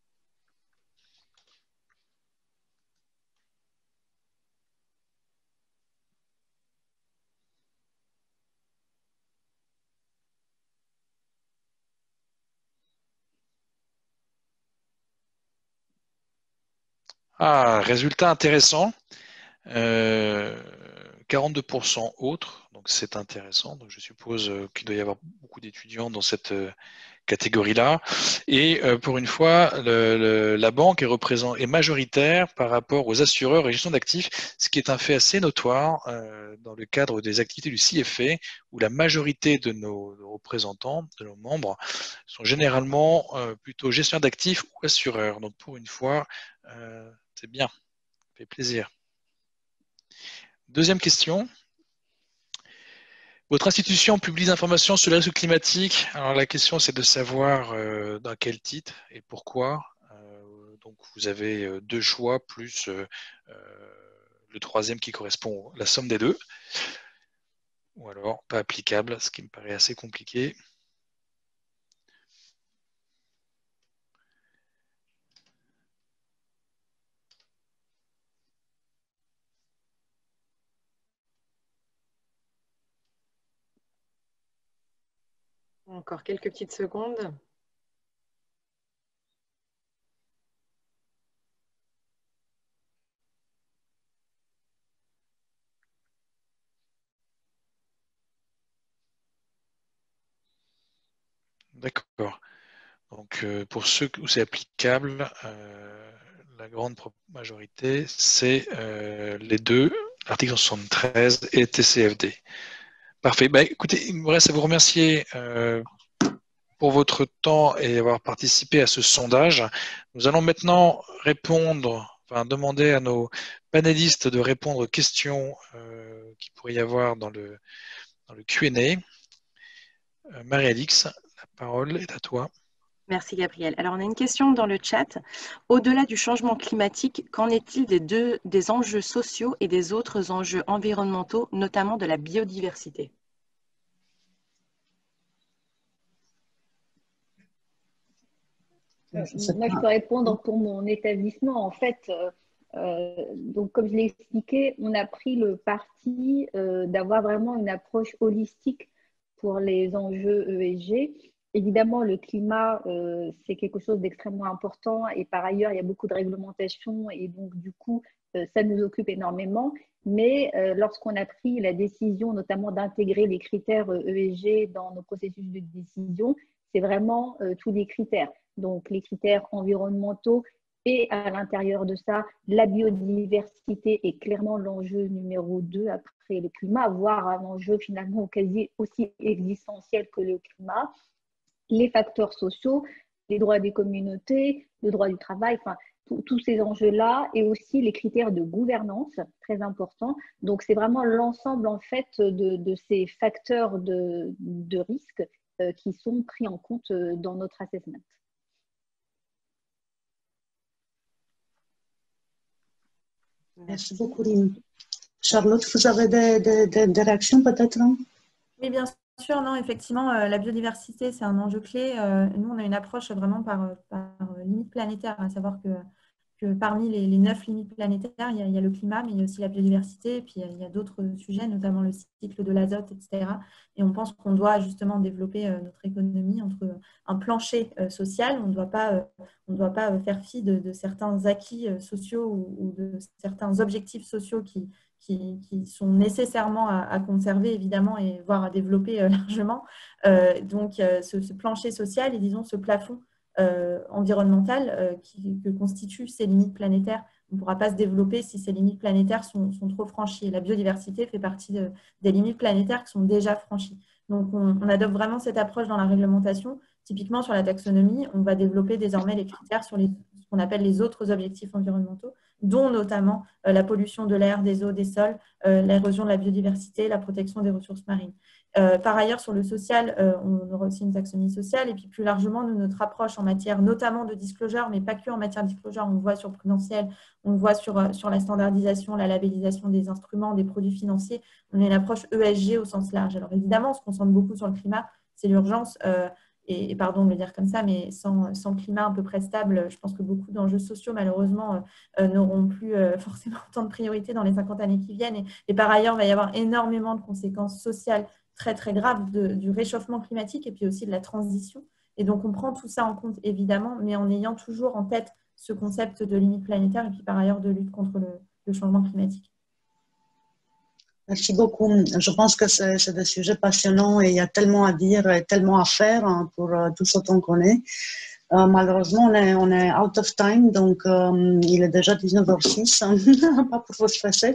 Speaker 3: Ah, résultat intéressant. 42% autres, donc c'est intéressant. Donc je suppose qu'il doit y avoir beaucoup d'étudiants dans cette catégorie-là. Et pour une fois, la banque est majoritaire par rapport aux assureurs et gestion d'actifs, ce qui est un fait assez notoire dans le cadre des activités du CFA, où la majorité de nos représentants, de nos membres, sont généralement plutôt gestionnaires d'actifs ou assureurs. Donc pour une fois, c'est bien, ça fait plaisir. Deuxième question. Votre institution publie des informations sur les risques climatiques. Alors la question, c'est de savoir dans quel titre et pourquoi. Donc vous avez 2 choix plus le troisième qui correspond à la somme des deux. Ou alors pas applicable, ce qui me paraît assez compliqué.
Speaker 6: Encore quelques petites secondes.
Speaker 3: D'accord. Donc pour ceux où c'est applicable, la grande majorité, c'est les deux, l'article 173 et TCFD. Parfait. Bah, écoutez, il me reste à vous remercier pour votre temps et avoir participé à ce sondage. Nous allons maintenant demander à nos panélistes de répondre aux questions qu'il pourrait y avoir dans le Q&A. Marie-Alix, la parole est à toi.
Speaker 6: Merci Gabriel. Alors on a une question dans le chat. Au-delà du changement climatique, qu'en est-il des enjeux sociaux et des autres enjeux environnementaux, notamment de la biodiversité?
Speaker 5: Moi, je peux répondre pour mon établissement. En fait, donc, comme je l'ai expliqué, on a pris le parti d'avoir vraiment une approche holistique pour les enjeux ESG. Évidemment, le climat, c'est quelque chose d'extrêmement important et par ailleurs, il y a beaucoup de réglementations et donc, du coup, ça nous occupe énormément. Mais lorsqu'on a pris la décision, notamment d'intégrer les critères ESG dans nos processus de décision, c'est vraiment tous les critères. Donc, les critères environnementaux et à l'intérieur de ça, la biodiversité est clairement l'enjeu numéro 2 après le climat, voire un enjeu finalement quasi aussi existentiel que le climat. Les facteurs sociaux, les droits des communautés, le droit du travail, enfin, tous ces enjeux-là et aussi les critères de gouvernance, très importants. Donc, c'est vraiment l'ensemble en fait de ces facteurs de risque qui sont pris en compte dans notre assessment.
Speaker 2: Merci beaucoup, Lynn. Charlotte, vous avez des réactions peut-être?
Speaker 4: Oui, bien sûr. Non, effectivement, la biodiversité, c'est un enjeu clé. Nous, on a une approche vraiment par limite planétaire, à savoir que parmi les 9 limites planétaires, il y a le climat, mais il y a aussi la biodiversité, et puis il y a d'autres sujets, notamment le cycle de l'azote, etc. Et on pense qu'on doit justement développer notre économie entre un plancher social. On ne doit pas faire fi de certains acquis sociaux ou de certains objectifs sociaux qui sont nécessairement à conserver, évidemment, et voire à développer largement. Donc, ce plancher social et, disons, ce plafond environnementales que constituent ces limites planétaires. On ne pourra pas se développer si ces limites planétaires sont trop franchies. Et la biodiversité fait partie des limites planétaires qui sont déjà franchies. Donc, on adopte vraiment cette approche dans la réglementation. Typiquement, sur la taxonomie, on va développer désormais les critères sur ce qu'on appelle les autres objectifs environnementaux, dont notamment la pollution de l'air, des eaux, des sols, l'érosion de la biodiversité, la protection des ressources marines. Par ailleurs, sur le social, on aura aussi une taxonomie sociale. Et puis plus largement, notre approche en matière notamment de disclosure, mais pas que en matière de disclosure, on le voit sur Prudentiel, on le voit sur la standardisation, la labellisation des instruments, des produits financiers. On a une approche ESG au sens large. Alors évidemment, on se concentre beaucoup sur le climat, c'est l'urgence. Et pardon de le dire comme ça, mais sans climat à peu près stable, je pense que beaucoup d'enjeux sociaux, malheureusement, n'auront plus forcément autant de priorité dans les 50 années qui viennent. Et par ailleurs, il va y avoir énormément de conséquences sociales très, très graves du réchauffement climatique et puis aussi de la transition. Et donc, on prend tout ça en compte, évidemment, mais en ayant toujours en tête ce concept de limite planétaire et puis par ailleurs de lutte contre le changement climatique.
Speaker 2: Merci beaucoup. Je pense que c'est des sujets passionnants et il y a tellement à dire et tellement à faire pour tout ce temps qu'on est. Malheureusement, on est out of time, donc il est déjà 19h06, pas pour vous stresser.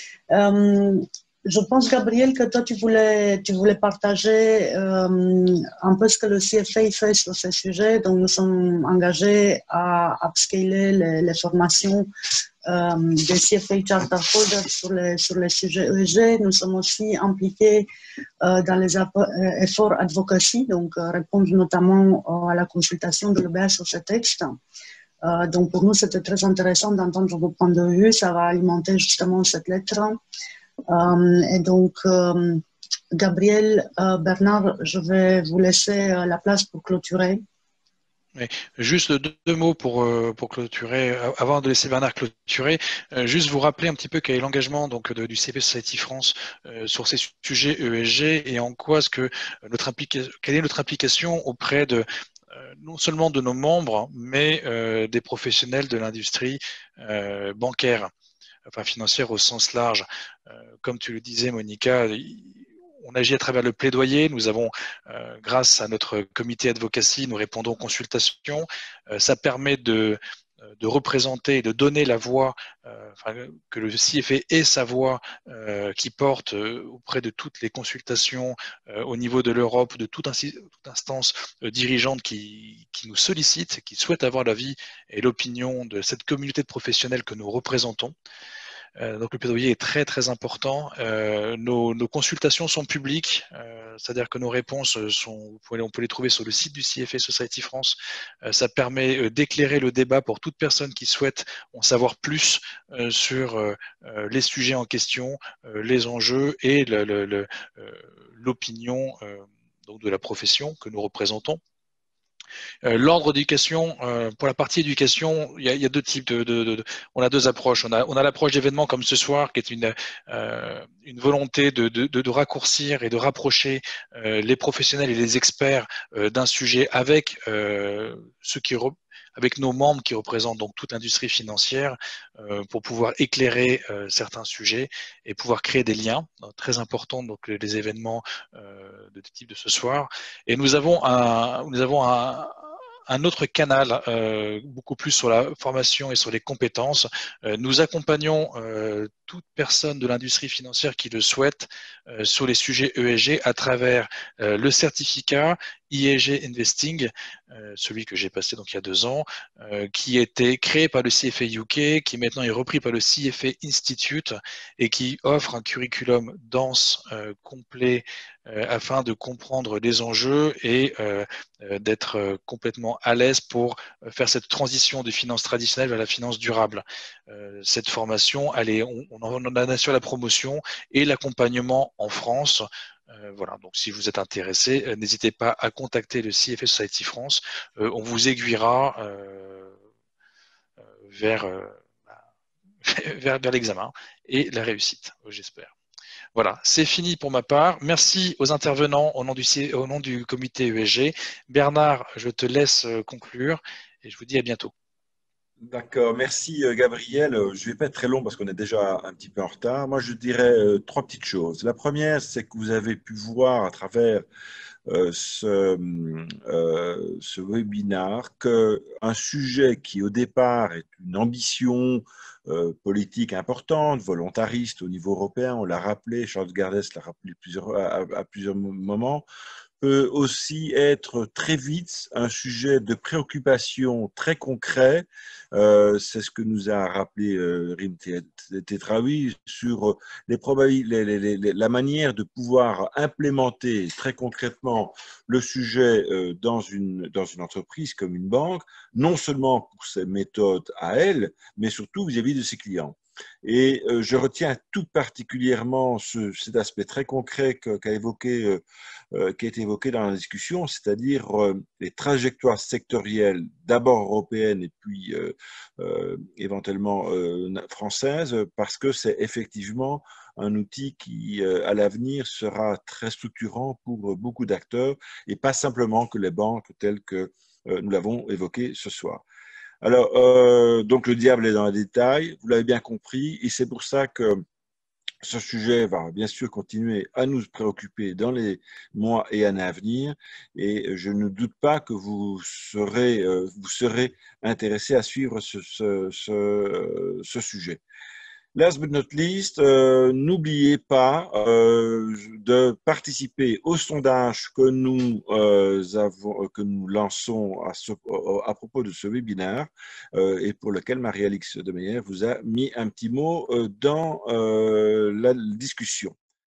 Speaker 2: Je pense, Gabriel, que toi, tu voulais partager un peu ce que le CFA fait sur ce sujet. Donc, nous sommes engagés à upscaler les formations des CFA Charter Holders sur les sujets ESG. Nous sommes aussi impliqués dans les efforts advocacy, donc répondre notamment à la consultation de l'EBA sur ce texte. Donc, pour nous, c'était très intéressant d'entendre vos points de vue. Ça va alimenter justement cette lettre. Et donc, Gabriel, Bernard, je vais vous laisser la place pour clôturer.
Speaker 3: Oui. Juste deux mots pour clôturer, avant de laisser Bernard clôturer, juste vous rappeler un petit peu quel est l'engagement du CFA Society France sur ces sujets ESG et en quoi quelle est notre implication auprès de non seulement de nos membres, mais des professionnels de l'industrie bancaire, enfin financière au sens large. Comme tu le disais, Monica, on agit à travers le plaidoyer. Nous avons, grâce à notre comité advocacy, nous répondons aux consultations. Ça permet de représenter, de donner la voix, que le CFA ait sa voix qui porte auprès de toutes les consultations au niveau de l'Europe, de toute instance dirigeante qui nous sollicite, qui souhaite avoir l'avis et l'opinion de cette communauté de professionnels que nous représentons. Donc le plaidoyer est très très important. Nos consultations sont publiques, c'est-à-dire que nos réponses on peut les trouver sur le site du CFA Society France. Ça permet d'éclairer le débat pour toute personne qui souhaite en savoir plus sur les sujets en question, les enjeux et l'opinion donc de la profession que nous représentons. L'ordre d'éducation, pour la partie éducation, il y a deux types on a deux approches. On a l'approche d'événements comme ce soir, qui est une volonté de raccourcir et de rapprocher les professionnels et les experts d'un sujet avec avec nos membres qui représentent donc toute l'industrie financière pour pouvoir éclairer certains sujets et pouvoir créer des liens très importants, donc les événements de type de ce soir. Et nous avons un autre canal beaucoup plus sur la formation et sur les compétences. Nous accompagnons toute personne de l'industrie financière qui le souhaite sur les sujets ESG à travers le certificat IEG Investing, celui que j'ai passé donc il y a 2 ans, qui a été créé par le CFA UK, qui maintenant est repris par le CFA Institute et qui offre un curriculum dense, complet, afin de comprendre les enjeux et d'être complètement à l'aise pour faire cette transition des finances traditionnelles vers la finance durable. Cette formation, on en assure la promotion et l'accompagnement en France. Voilà, donc si vous êtes intéressé, n'hésitez pas à contacter le CFA Society France. On vous aiguillera vers l'examen et la réussite, j'espère. Voilà, c'est fini pour ma part. Merci aux intervenants au nom du comité ESG. Bernard, je te laisse conclure et je vous dis à bientôt.
Speaker 1: D'accord, merci Gabriel. Je ne vais pas être très long parce qu'on est déjà un petit peu en retard. Moi, je dirais 3 petites choses. La première, c'est que vous avez pu voir à travers ce webinaire qu'un sujet qui au départ est une ambition politique importante, volontariste au niveau européen, on l'a rappelé, Charles Gardès l'a rappelé à plusieurs moments, peut aussi être très vite un sujet de préoccupation très concret. C'est ce que nous a rappelé Rim Tetraoui sur la manière de pouvoir implémenter très concrètement le sujet dans une entreprise comme une banque, non seulement pour ses méthodes à elle, mais surtout vis-à-vis de ses clients. Et je retiens tout particulièrement cet aspect très concret qui a été évoqué dans la discussion, c'est-à-dire les trajectoires sectorielles, d'abord européennes et puis éventuellement françaises, parce que c'est effectivement un outil qui, à l'avenir, sera très structurant pour beaucoup d'acteurs et pas simplement que les banques telles que nous l'avons évoqué ce soir. Alors, donc le diable est dans les détails, vous l'avez bien compris, et c'est pour ça que ce sujet va bien sûr continuer à nous préoccuper dans les mois et années à venir, et je ne doute pas que vous serez intéressé à suivre ce sujet. Last but not least, n'oubliez pas de participer au sondage que nous lançons à propos de ce webinaire et pour lequel Marie-Alix Demeyer vous a mis un petit mot dans la discussion.